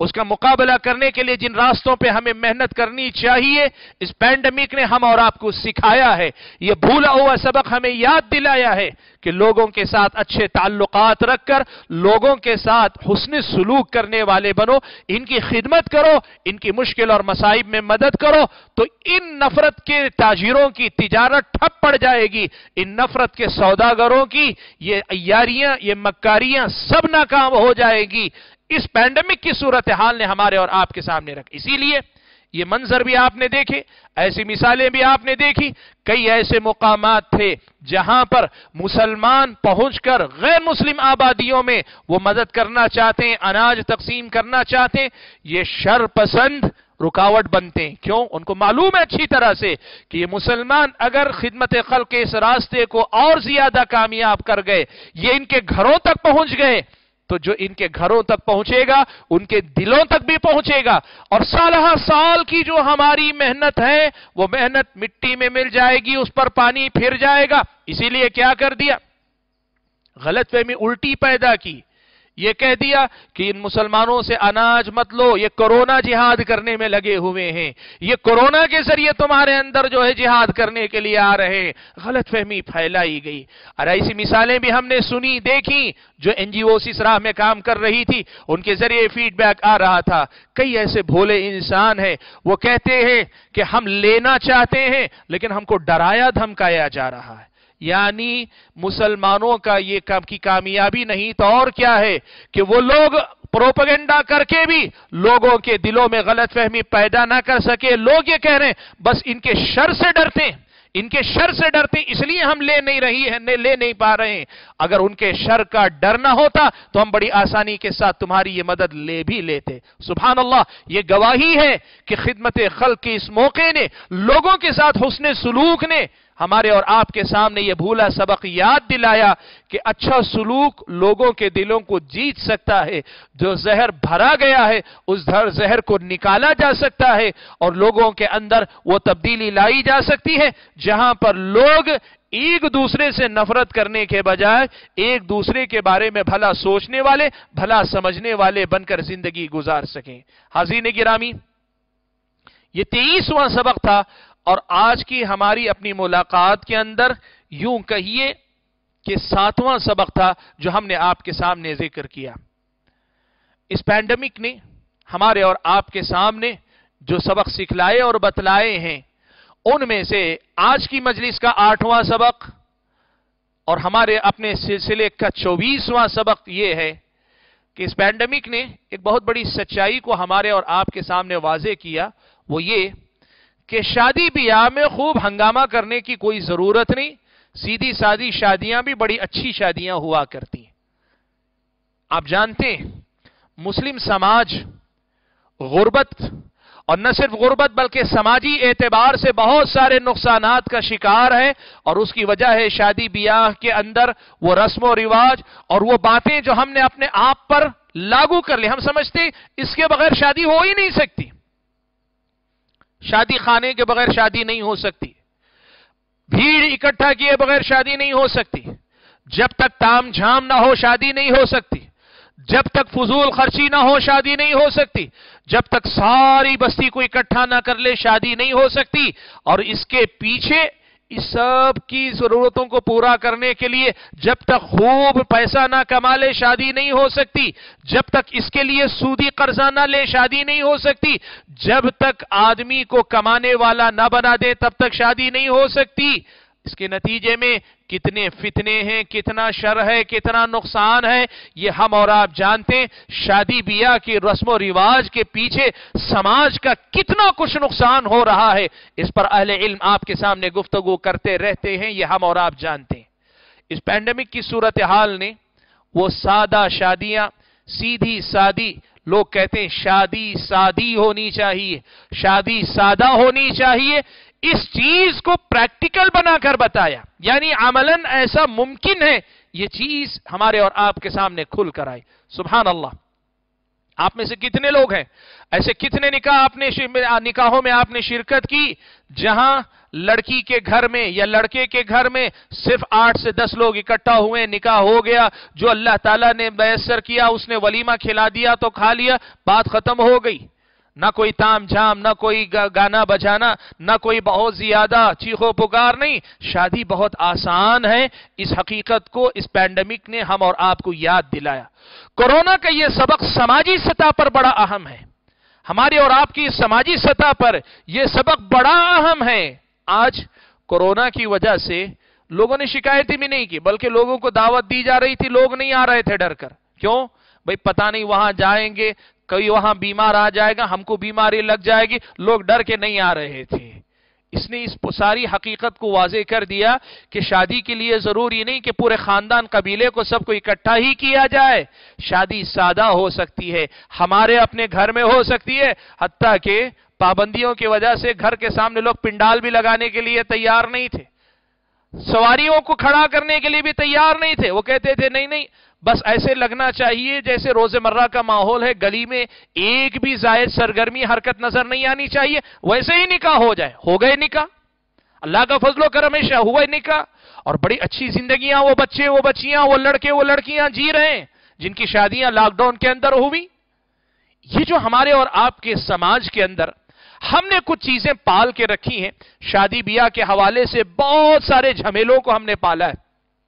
उसका मुकाबला करने के लिए जिन रास्तों पे हमें मेहनत करनी चाहिए, इस पैंडेमिक ने हम और आपको सिखाया है। यह भूला हुआ सबक हमें याद दिलाया है कि लोगों के साथ अच्छे ताल्लुकात रखकर लोगों के साथ हुस्न सुलूक करने वाले बनो, इनकी खिदमत करो, इनकी मुश्किल और मसाइब में मदद करो, तो इन नफरत के ताजिरों की तिजारत ठप पड़ जाएगी। इन नफरत के सौदागरों की ये अय्यारियां, ये मक्कारियां सब नाकाम हो जाएगी। इस पैंडेमिक की सूरत हाल ने हमारे और आपके सामने रखी। इसीलिए ये मंजर भी आपने देखे, ऐसी मिसालें भी आपने देखी। कई ऐसे मुकामात थे जहां पर मुसलमान पहुंचकर गैर मुस्लिम आबादियों में वो मदद करना चाहते हैं, अनाज तकसीम करना चाहते हैं। ये शर पसंद रुकावट बनते हैं। क्यों? उनको मालूम है अच्छी तरह से कि ये मुसलमान अगर खिदमत खल्क के इस रास्ते को और ज्यादा कामयाब कर गए, ये इनके घरों तक पहुंच गए, तो जो इनके घरों तक पहुंचेगा उनके दिलों तक भी पहुंचेगा, और साल साल की जो हमारी मेहनत है वो मेहनत मिट्टी में मिल जाएगी, उस पर पानी फिर जाएगा। इसीलिए क्या कर दिया? गलतफहमी उल्टी पैदा की। ये कह दिया कि इन मुसलमानों से अनाज मत लो, ये कोरोना जिहाद करने में लगे हुए हैं, ये कोरोना के जरिए तुम्हारे अंदर जो है जिहाद करने के लिए आ रहे हैं। गलतफहमी फैलाई गई। और ऐसी मिसालें भी हमने सुनी, देखी, जो एनजीओ इस राह में काम कर रही थी, उनके जरिए फीडबैक आ रहा था। कई ऐसे भोले इंसान हैं, वो कहते हैं कि हम लेना चाहते हैं लेकिन हमको डराया धमकाया जा रहा है। यानी मुसलमानों का ये काम की कामयाबी नहीं तो और क्या है कि वो लोग प्रोपेगेंडा करके भी लोगों के दिलों में गलतफहमी पैदा ना कर सके। लोग ये कह रहे हैं बस इनके शर से डरते हैं, इनके शर से डरते हैं, इसलिए हम ले नहीं पा रहे हैं। अगर उनके शर का डर ना होता तो हम बड़ी आसानी के साथ तुम्हारी ये मदद ले भी लेते। सुभान अल्लाह, ये गवाही है कि खिदमत खल्क के इस मौके ने, लोगों के साथ हुस्न सुलूक ने हमारे और आपके सामने यह भूला सबक याद दिलाया कि अच्छा सुलूक लोगों के दिलों को जीत सकता है। जो जहर भरा गया है उस जहर को निकाला जा सकता है और लोगों के अंदर वो तब्दीली लाई जा सकती है जहां पर लोग एक दूसरे से नफरत करने के बजाय एक दूसरे के बारे में भला सोचने वाले, भला समझने वाले बनकर जिंदगी गुजार सकें। हाज़रीन गिरामी, ये 23वां सबक था और आज की हमारी अपनी मुलाकात के अंदर यूं कहिए कि 7वां सबक था जो हमने आपके सामने जिक्र किया। इस पैंडेमिक ने हमारे और आपके सामने जो सबक सिखलाए और बतलाए हैं, उनमें से आज की मजलिस का 8वां सबक और हमारे अपने सिलसिले का 24वां सबक यह है कि इस पैंडेमिक ने एक बहुत बड़ी सच्चाई को हमारे और आपके सामने वाज़े किया। वो ये कि शादी ब्याह में खूब हंगामा करने की कोई जरूरत नहीं, सीधी सादी शादियां भी बड़ी अच्छी शादियां हुआ करती हैं। आप जानते हैं मुस्लिम समाज गुर्बत, और न सिर्फ गुर्बत बल्कि समाजी एतबार से बहुत सारे नुकसानात का शिकार है, और उसकी वजह है शादी ब्याह के अंदर वो रस्म और रिवाज और वो बातें जो हमने अपने आप पर लागू कर ली। हम समझते इसके बगैर शादी हो ही नहीं सकती, शादी खाने के बगैर शादी नहीं हो सकती, भीड़ इकट्ठा किए बगैर शादी नहीं हो सकती, जब तक ताम झाम ना हो शादी नहीं हो सकती, जब तक फजूल खर्ची ना हो शादी नहीं हो सकती, जब तक सारी बस्ती को इकट्ठा ना कर ले शादी नहीं हो सकती। और इसके पीछे इस सब की जरूरतों को पूरा करने के लिए जब तक खूब पैसा ना कमा ले शादी नहीं हो सकती, जब तक इसके लिए सूदी कर्जा ना ले शादी नहीं हो सकती, जब तक आदमी को कमाने वाला ना बना दे तब तक शादी नहीं हो सकती। इसके नतीजे में कितने फितने हैं, कितना शर है, कितना नुकसान है, ये हम और आप जानते हैं। शादी ब्याह की रस्म रिवाज के पीछे समाज का कितना कुछ नुकसान हो रहा है, इस पर अहले इल्म आपके सामने गुफ्तगू करते रहते हैं, ये हम और आप जानते हैं। इस पैंडेमिक की सूरत हाल ने वो सादा शादियां, सीधी सादी, लोग कहते हैं शादी सादी होनी चाहिए, शादी सादा होनी चाहिए, इस चीज को प्रैक्टिकल बनाकर बताया, यानी अमलन ऐसा मुमकिन है, ये चीज हमारे और आपके सामने खुल कर आई। सुभान अल्लाह, आप में से कितने लोग हैं ऐसे, कितने निकाहों में आपने शिरकत की जहां लड़की के घर में या लड़के के घर में सिर्फ 8 से 10 लोग इकट्ठा हुए, निकाह हो गया, जो अल्लाह ताला ने मैसर किया, उसने वलीमा खिला दिया तो खा लिया, बात खत्म हो गई। ना कोई ताम झाम, ना कोई गाना बजाना, ना कोई बहुत ज्यादा चीखो पुकार, नहीं। शादी बहुत आसान है। इस हकीकत को इस पैंडेमिक ने हम और आपको याद दिलाया। कोरोना का यह सबक समाजी सतह पर बड़ा अहम है। हमारे और आपकी समाजी सतह पर यह सबक बड़ा अहम है। आज कोरोना की वजह से लोगों ने शिकायतें भी नहीं की, बल्कि लोगों को दावत दी जा रही थी, लोग नहीं आ रहे थे डर कर। क्यों भाई? पता नहीं वहां जाएंगे, कोई वहां बीमार आ जाएगा, हमको बीमारी लग जाएगी, लोग डर के नहीं आ रहे थे। इसने इस सारी हकीकत को वाज़ेह कर दिया कि शादी के लिए जरूरी नहीं कि पूरे खानदान कबीले को सबको इकट्ठा ही किया जाए। शादी सादा हो सकती है, हमारे अपने घर में हो सकती है। हत्ता कि पाबंदियों की वजह से घर के सामने लोग पिंडाल भी लगाने के लिए तैयार नहीं थे, सवारियों को खड़ा करने के लिए भी तैयार नहीं थे। वो कहते थे नहीं नहीं, बस ऐसे लगना चाहिए जैसे रोजमर्रा का माहौल है, गली में एक भी जायद सरगर्मी हरकत नजर नहीं आनी चाहिए, वैसे ही निकाह हो जाए। हो गए निकाह, अल्लाह का फजलो करम है, हुआ निकाह, और बड़ी अच्छी जिंदगियां वो बच्चे, वो बच्चियां, वो लड़के, वो लड़कियां जी रहे हैं जिनकी शादियां लॉकडाउन के अंदर हुई। ये जो हमारे और आपके समाज के अंदर हमने कुछ चीजें पाल के रखी हैं, शादी ब्याह के हवाले से बहुत सारे झमेलों को हमने पाला है,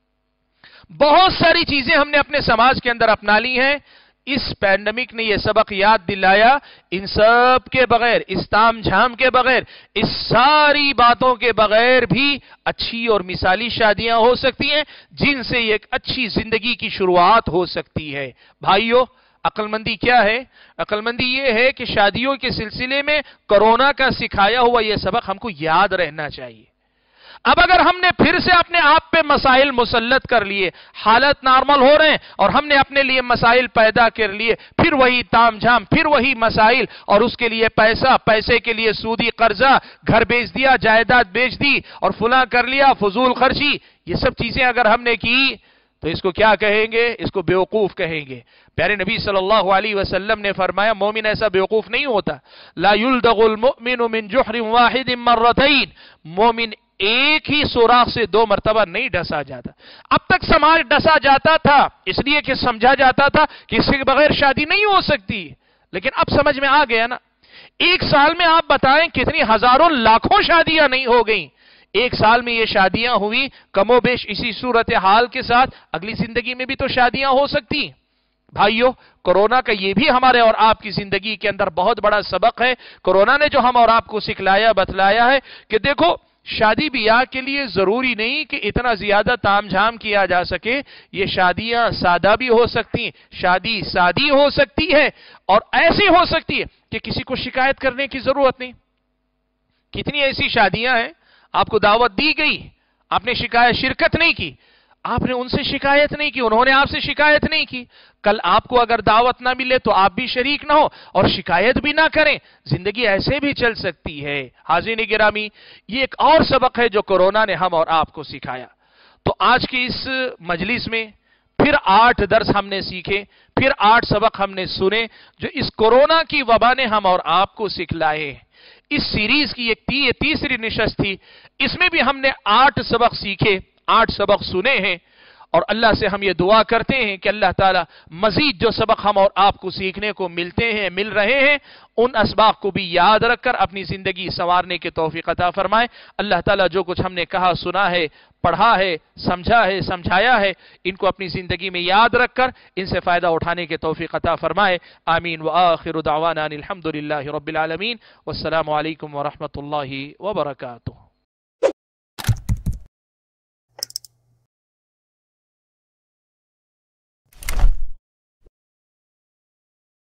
बहुत सारी चीजें हमने अपने समाज के अंदर अपना ली हैं। इस पैंडेमिक ने यह सबक याद दिलाया, इन सब के बगैर, इस ताम झाम के बगैर, इस सारी बातों के बगैर भी अच्छी और मिसाली शादियां हो सकती हैं, जिनसे एक अच्छी जिंदगी की शुरुआत हो सकती है। भाइयों, अक्लमंदी क्या है? अक्लमंदी यह है कि शादियों के सिलसिले में कोरोना का सिखाया हुआ यह सबक हमको याद रहना चाहिए। अब अगर हमने फिर से अपने आप पे मसाइल मुसल्लत कर लिए, हालत नॉर्मल हो रहे हैं और हमने अपने लिए मसाइल पैदा कर लिए, फिर वही तामझाम, फिर वही मसाइल, और उसके लिए पैसा, पैसे के लिए सूदी कर्जा, घर बेच दिया, जायदाद बेच दी और फुला कर लिया, फजूल खर्ची, ये सब चीजें अगर हमने की तो इसको क्या कहेंगे? इसको बेवकूफ कहेंगे। प्यारे नबी सल्लल्लाहु अलैहि वसल्लम ने फरमाया, मोमिन ऐसा बेवकूफ नहीं होता। ला युल्दगुल मुमिनु मिन जुहरिन वाहिदिन मर्रतैन, मोमिन एक ही सुराख से 2 मरतबा नहीं डसा जाता। अब तक समाज डसा जाता था इसलिए कि समझा जाता था कि इसके बगैर शादी नहीं हो सकती, लेकिन अब समझ में आ गया ना। एक साल में आप बताएं कितनी हजारों लाखों शादियां नहीं हो गई। एक साल में ये शादियां हुई कमोबेश इसी सूरत हाल के साथ, अगली जिंदगी में भी तो शादियां हो सकती। भाइयों, कोरोना का ये भी हमारे और आपकी जिंदगी के अंदर बहुत बड़ा सबक है। कोरोना ने जो हम और आपको सिखलाया, बतलाया है कि देखो, शादी ब्याह के लिए जरूरी नहीं कि इतना ज्यादा तामझाम किया जा सके। ये शादियां सादा भी हो सकती, शादी सादी हो सकती है, और ऐसी हो सकती है कि किसी को शिकायत करने की जरूरत नहीं। कितनी ऐसी शादियां हैं, आपको दावत दी गई, आपने शिरकत नहीं की, आपने उनसे शिकायत नहीं की, उन्होंने आपसे शिकायत नहीं की। कल आपको अगर दावत ना मिले तो आप भी शरीक ना हो और शिकायत भी ना करें, जिंदगी ऐसे भी चल सकती है। हाज़रीन गिरामी, ये एक और सबक है जो कोरोना ने हम और आपको सिखाया। तो आज की इस मजलिस में फिर 8 दर्स हमने सीखे, फिर 8 सबक हमने सुने जो इस कोरोना की वबा ने हम और आपको सिखलाए। इस सीरीज की ये तीसरी निशस्त थी, इसमें भी हमने 8 सबक सीखे, 8 सबक सुने हैं, और अल्लाह से हम ये दुआ करते हैं कि अल्लाह ताला मजीद जो सबक हम और आपको सीखने को मिल रहे हैं, उन असबाब को भी याद रखकर अपनी जिंदगी संवारने की तौफीक अता फरमाए। अल्लाह ताला जो कुछ हमने कहा, सुना है, पढ़ा है, समझा है, समझाया है, इनको अपनी जिंदगी में याद रखकर इनसे फायदा उठाने की तौफीक अता फरमाए। आमीन। व आखिरु दावाना अनिल हम्दुलिल्लाहि रब्बिल आलमीन। वस्सलामु अलैकुम व रहमतुल्लाहि व बरकातुहू।